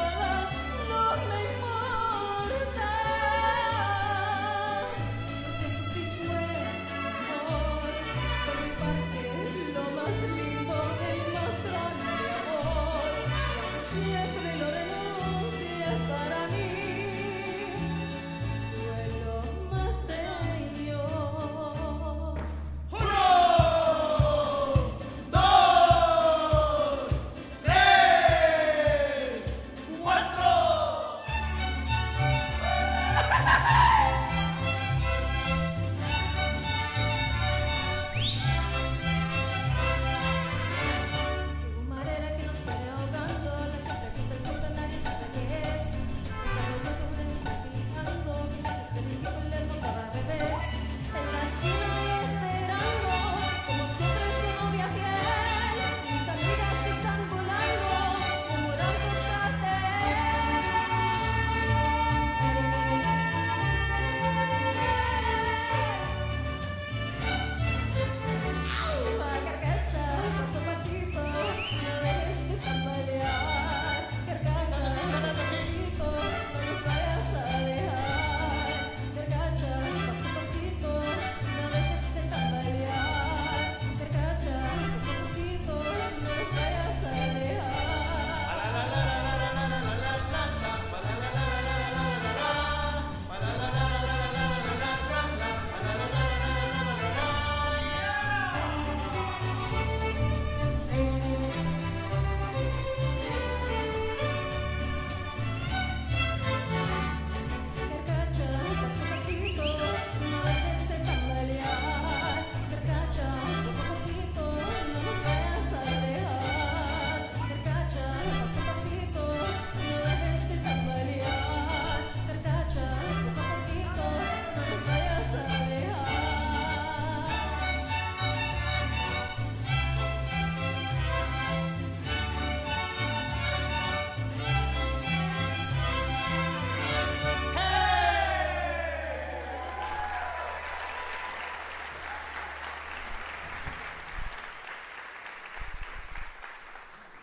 Porque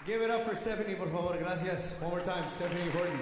Give it up for Stephanie, por favor. Gracias. One more time, Stephanie Horton.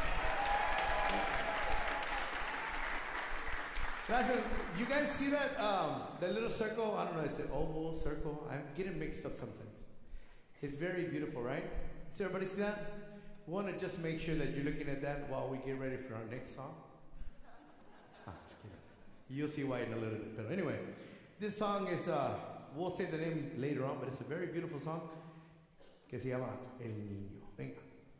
Gracias. You guys see that um, that little circle? I don't know. It's an oval circle. I'm getting mixed up sometimes. It's very beautiful, right? Does everybody see that? We want to just make sure that you're looking at that while we get ready for our next song. Ah, just kidding. You'll see why in a little bit. But anyway, this song is, uh, we'll say the name later on, but it's a very beautiful song que se llama El Niño. Venga.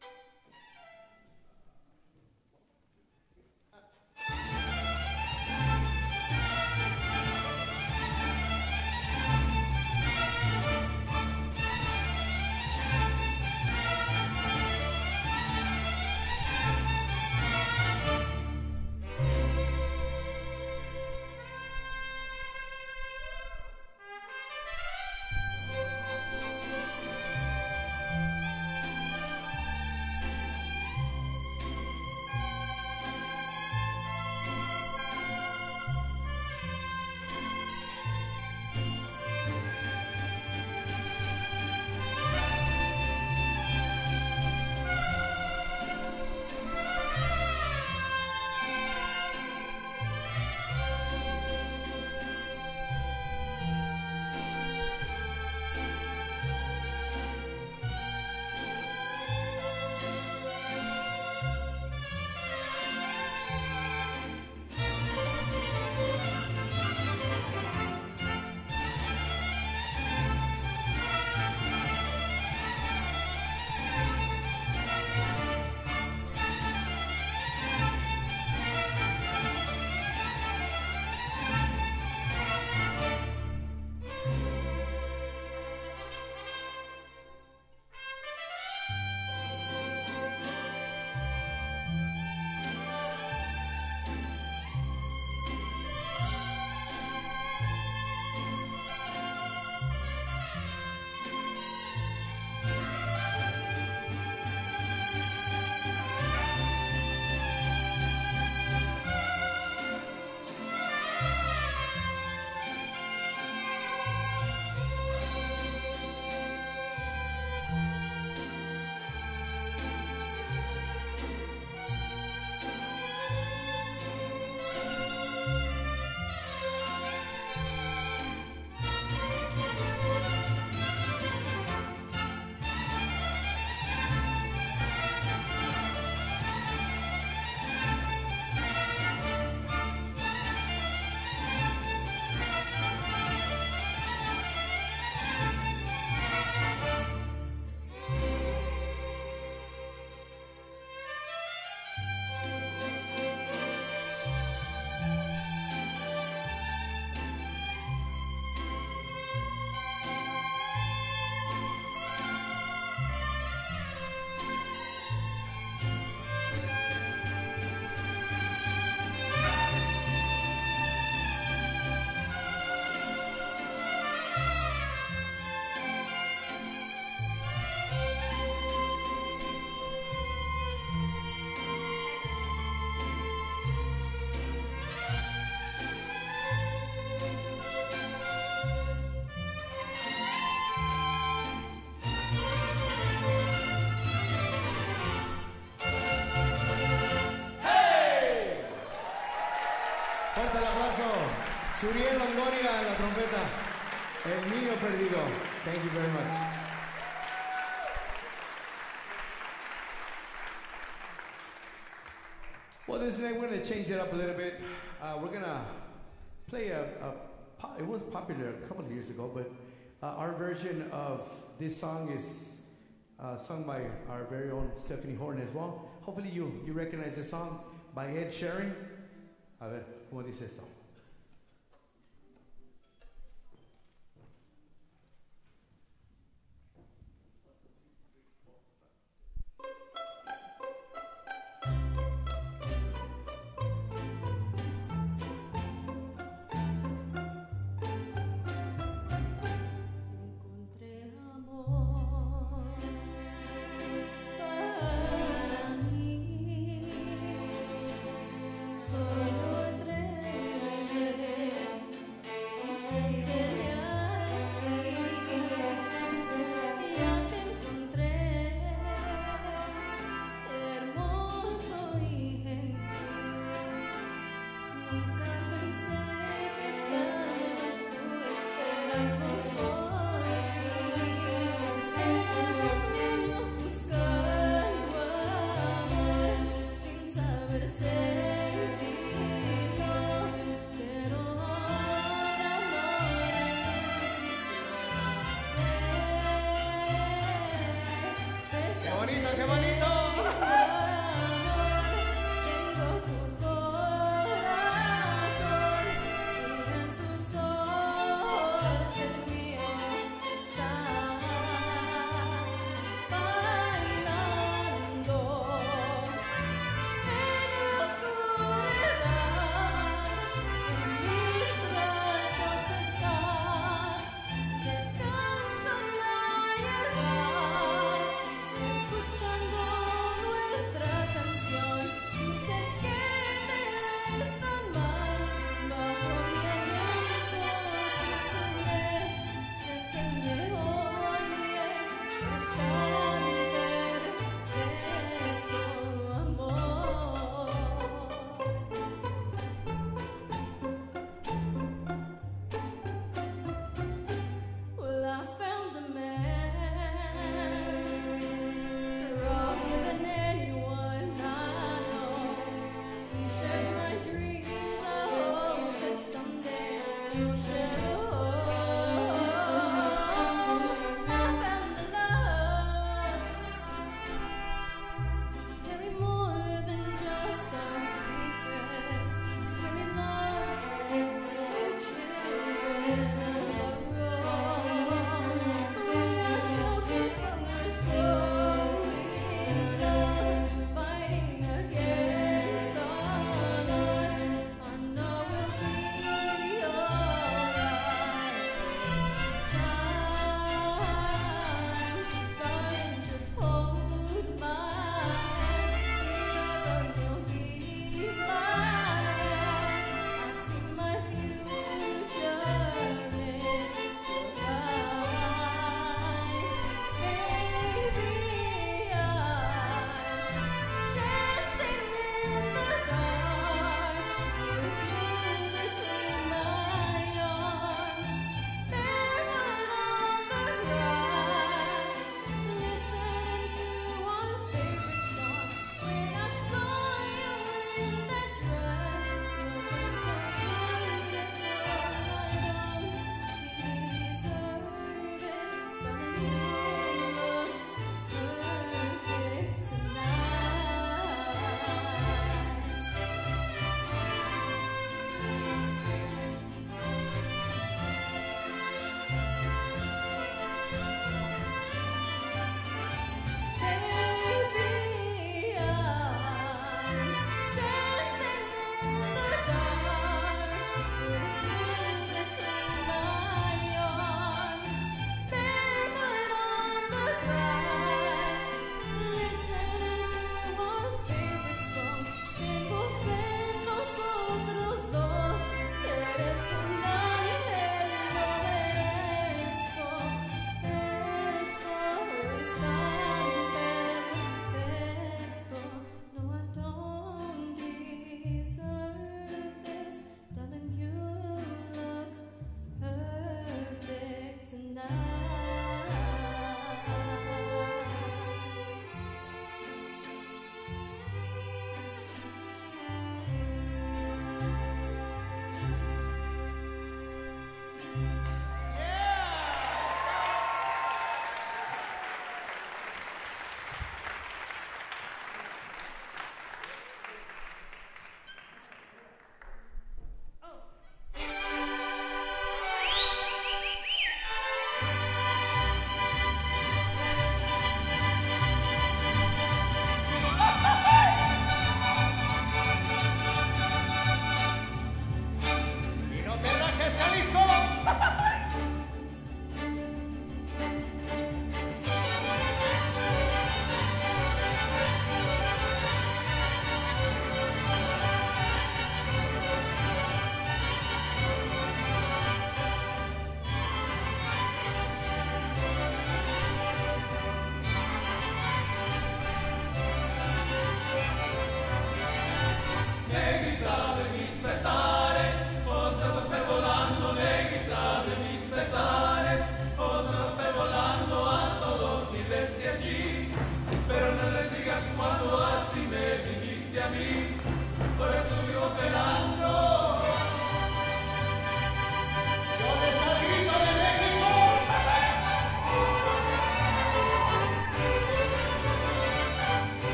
Fuerte el aplauso. Suriel Longoria en la trompeta. El niño perdido. Thank you very much. Well, this night we're going to change it up a little bit. Uh, we're going to play a, a pop, it was popular a couple of years ago, but uh, our version of this song is uh, sung by our very own Stephanie Horton as well. Hopefully you, you recognize the song by Ed Sheeran. A ver, ¿cómo dice esto? Solo tres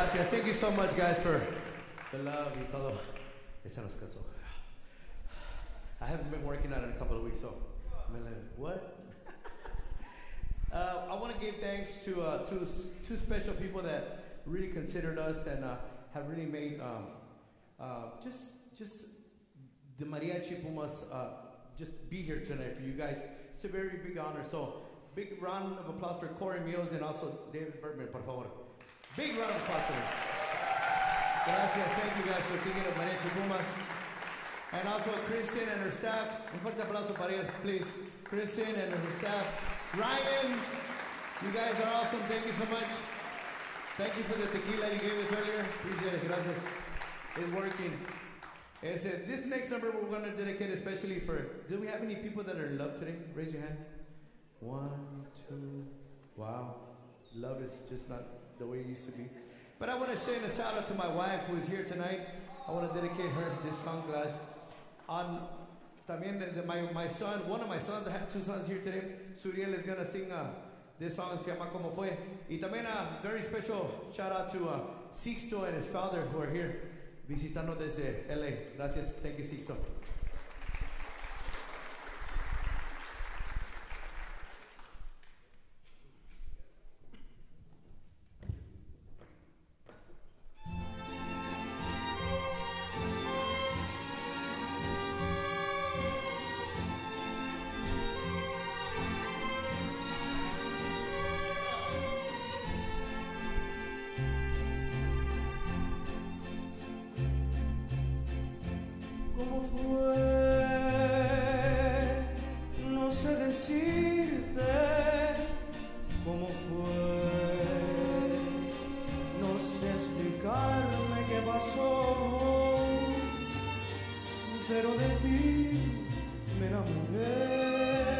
Gracias. Thank you so much, guys, for the love y todo. Esa nos cansó. I haven't been working on it in a couple of weeks, so I'm like, what? uh, I want to give thanks to uh, two, two special people that really considered us and uh, have really made um, uh, just just the Mariachi Pumas uh, just be here tonight for you guys. It's a very big honor. So big round of applause for Corey Mills and also David Bertman, por favor. Big round of applause for them. Gracias. Thank you guys for thinking of Mariachi Pumas. And also Kristen and her staff. Un fuerte aplauso para ellos, please. Kristen and her staff. Ryan, you guys are awesome. Thank you so much. Thank you for the tequila you gave us earlier. Appreciate it. Gracias. It's working. It's, uh, this next number we're going to dedicate especially for, do we have any people that are in love today? Raise your hand. One, two. Wow. Love is just not the way it used to be. But I want to send a shout out to my wife who is here tonight. I want to dedicate her this song, guys. On también the, the, my, my son, one of my sons, I have two sons here today. Suriel is going to sing uh, this song, se llama Como Fue. Y también a very special shout out to uh, Sixto and his father who are here visitando desde L A. Gracias. Thank you, Sixto. ¿Cómo fue? No sé decirte cómo fue. No sé explicarme qué pasó, pero de ti me enamoré.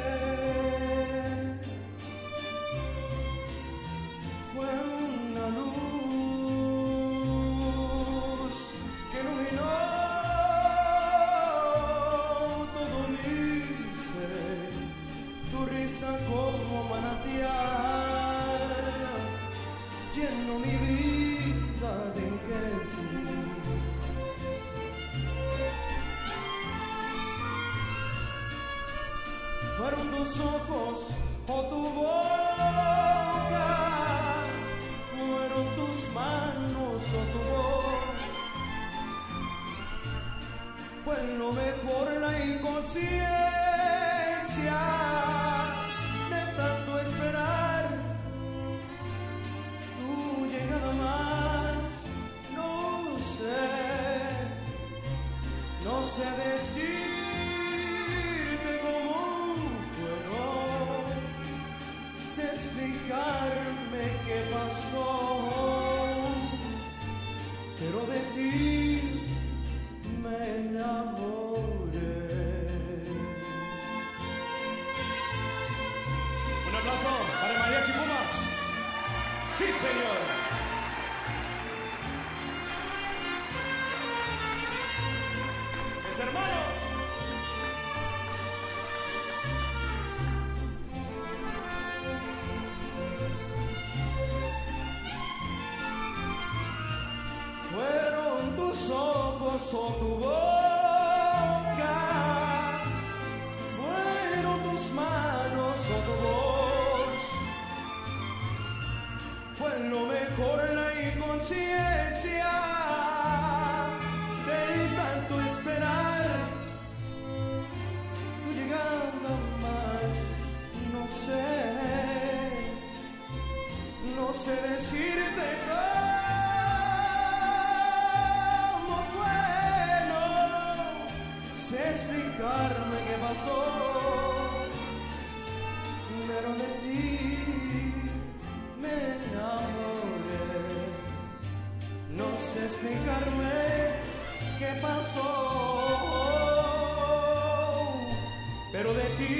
Fue una luz que iluminó como manantial, lleno mi vida de inquietud. Fueron tus ojos o tu boca, fueron tus manos o tu voz, fue lo mejor la inconsciencia de tanto esperar tu llegada más. No sé, no sé decirte cómo fue, no sé explicarme qué pasó, pero de ti me enamoré. Un aplauso para Mariachi Pumas. Sí, señor. Es hermano. Fueron tus ojos o tu boca, fueron tus manos o tu voz, fue lo mejor la inconsciencia de tanto esperar tu llegada más. No sé, no sé decirte cómo fue, no sé explicarme qué pasó, pero de ti me enamoré. No sé explicarme qué pasó, pero de ti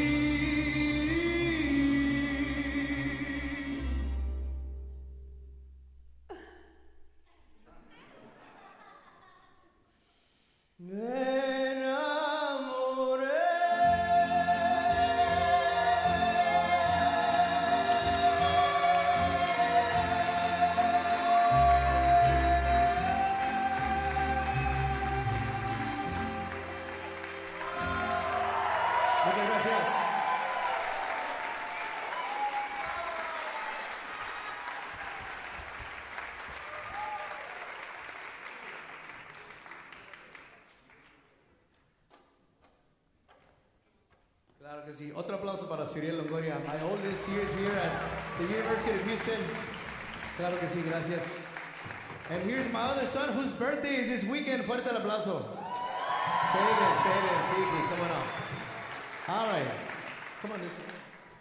me enamoré. Muchas gracias. Claro que sí. Otro aplauso para Cyril Longoria. My oldest years here at the University of Houston. Claro que sí, gracias. And here's my other son whose birthday is this weekend. Fuerte el aplauso. Say it, say it, Kiki. Come on up. All right. Come on, this way.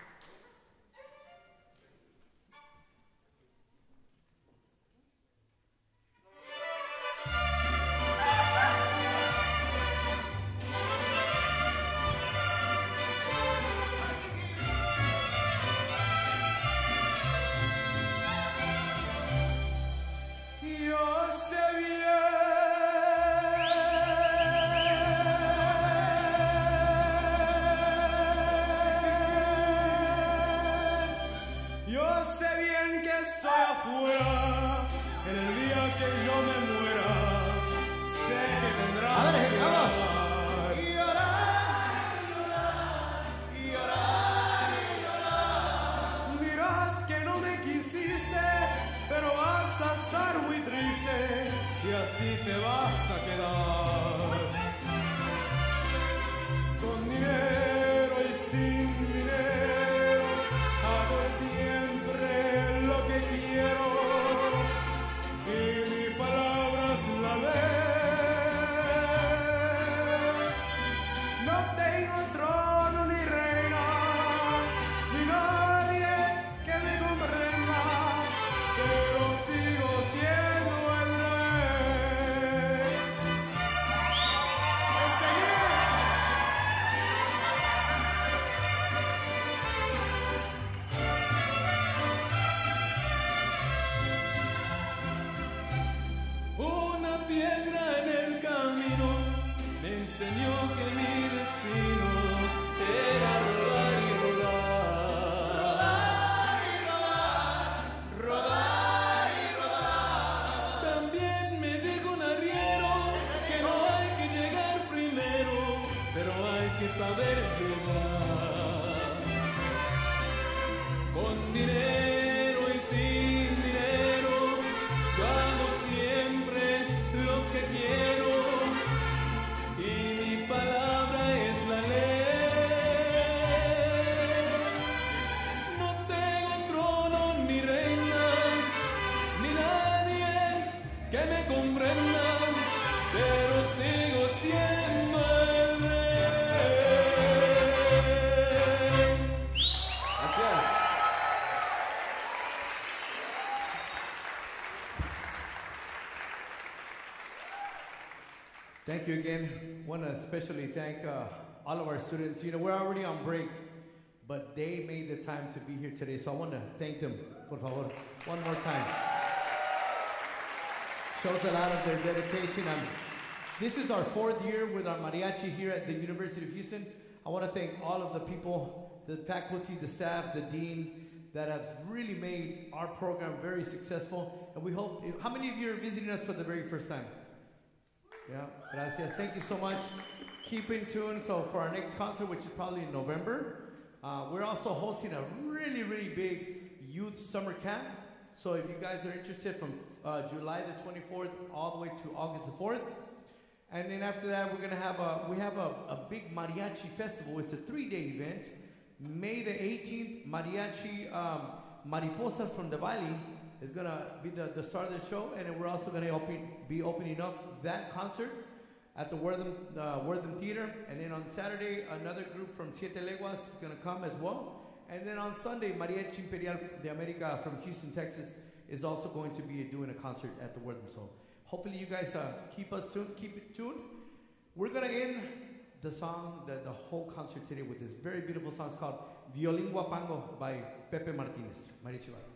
Thank you again. Want to especially thank uh, all of our students. You know, we're already on break, but they made the time to be here today, so I want to thank them, por favor, one more time. Shows a lot of their dedication. Um, this is our fourth year with our mariachi here at the University of Houston. I want to thank all of the people, the faculty, the staff, the dean, that have really made our program very successful. And we hope, how many of you are visiting us for the very first time? Yeah, gracias. Thank you so much. Keep in tune. So for our next concert, which is probably in November, uh, we're also hosting a really, really big youth summer camp. So if you guys are interested, from uh, July the twenty-fourth all the way to August the fourth. And then after that, we're gonna have a, we have a, a big mariachi festival. It's a three-day event. May the eighteenth, Mariachi um, Mariposas from the Valley is gonna be the, the start of the show, and then we're also gonna open, be opening up that concert at the Wortham, uh, Wortham Theater. And then on Saturday, another group from Siete Leguas is gonna come as well. And then on Sunday, Mariachi Imperial de America from Houston, Texas is also going to be doing a concert at the Wortham. So hopefully you guys uh, keep us tuned, keep it tuned. We're gonna end the song, the, the whole concert today with this very beautiful song. It's called Violín Guapango by Pepe Martinez. Mariachi Bar.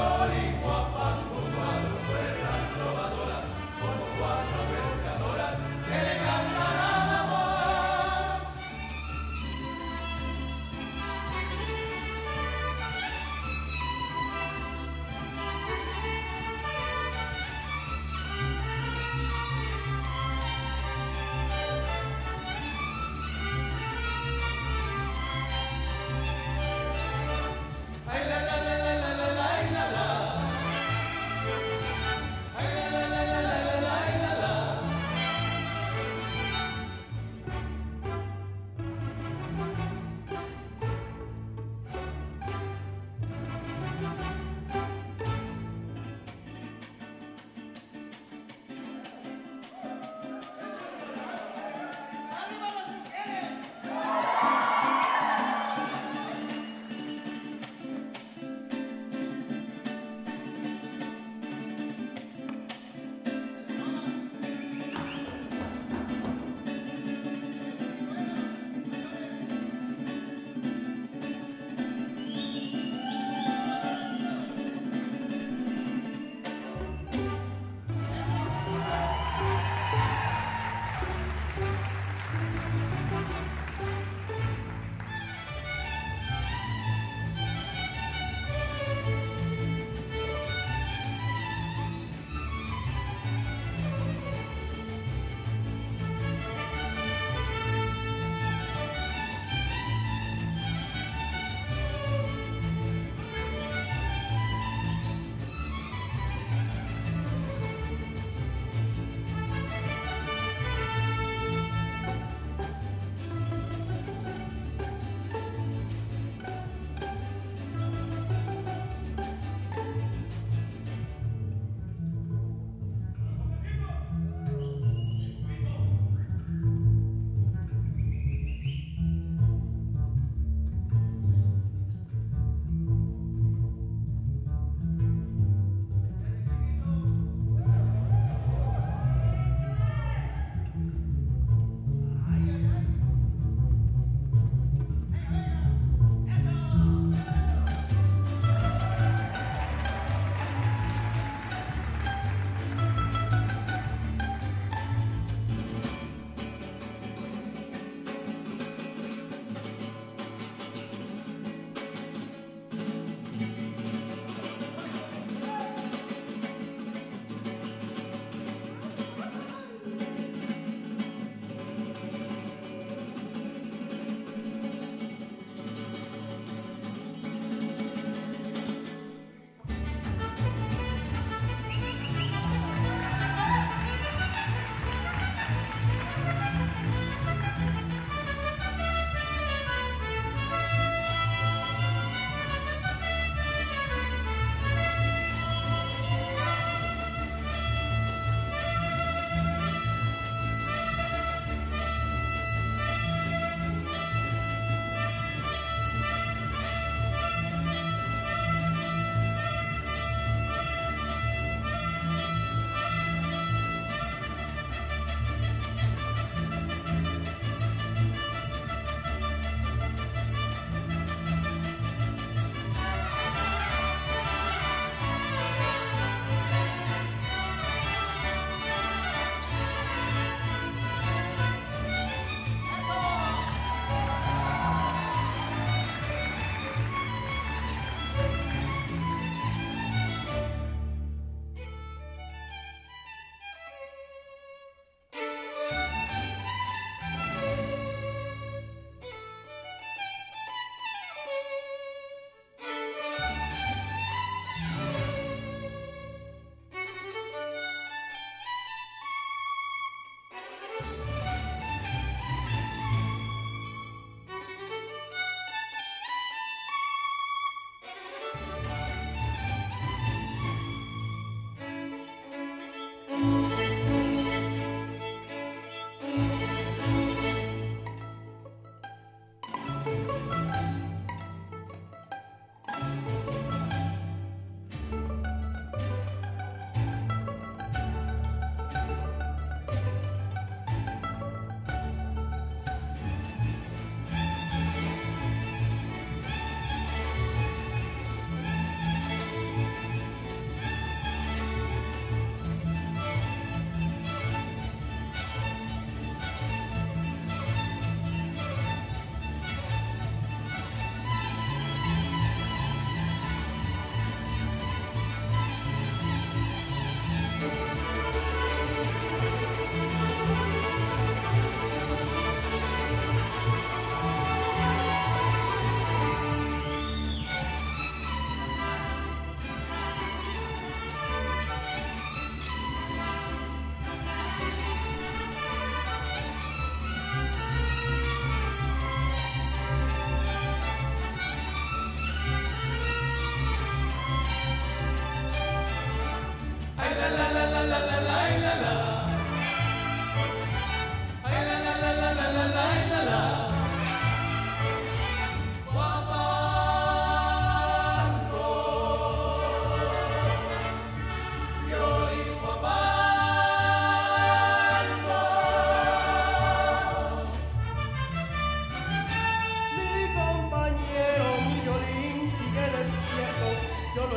Ay, la, la, la, la, la, la, la, la, la.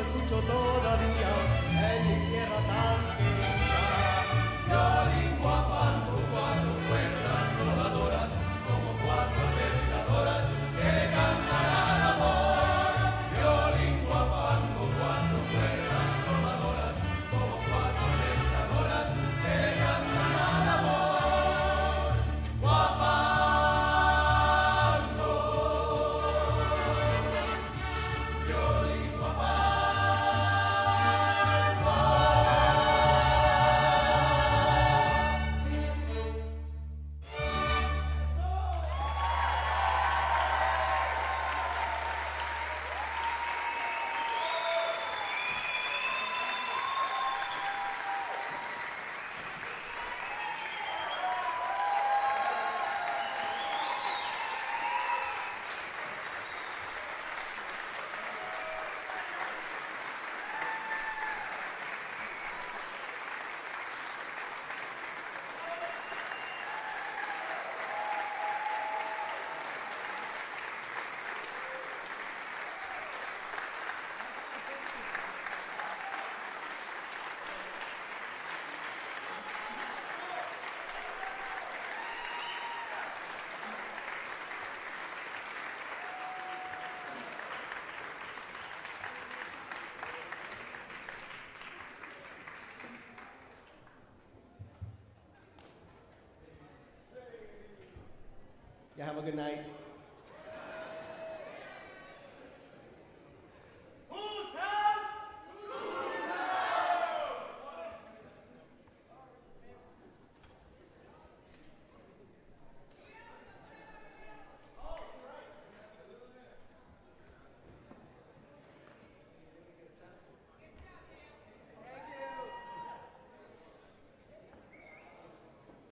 escucho todavía en mi tierra tan querida. Violín guapando cuatro cuerdas voladoras, como cuatro pescadoras que le cantarán amor. Violín guapando cuatro cuerdas voladoras, como cuatro pescadoras que le cantarán amor. Guapando, violín guapando. Yeah, have a good night.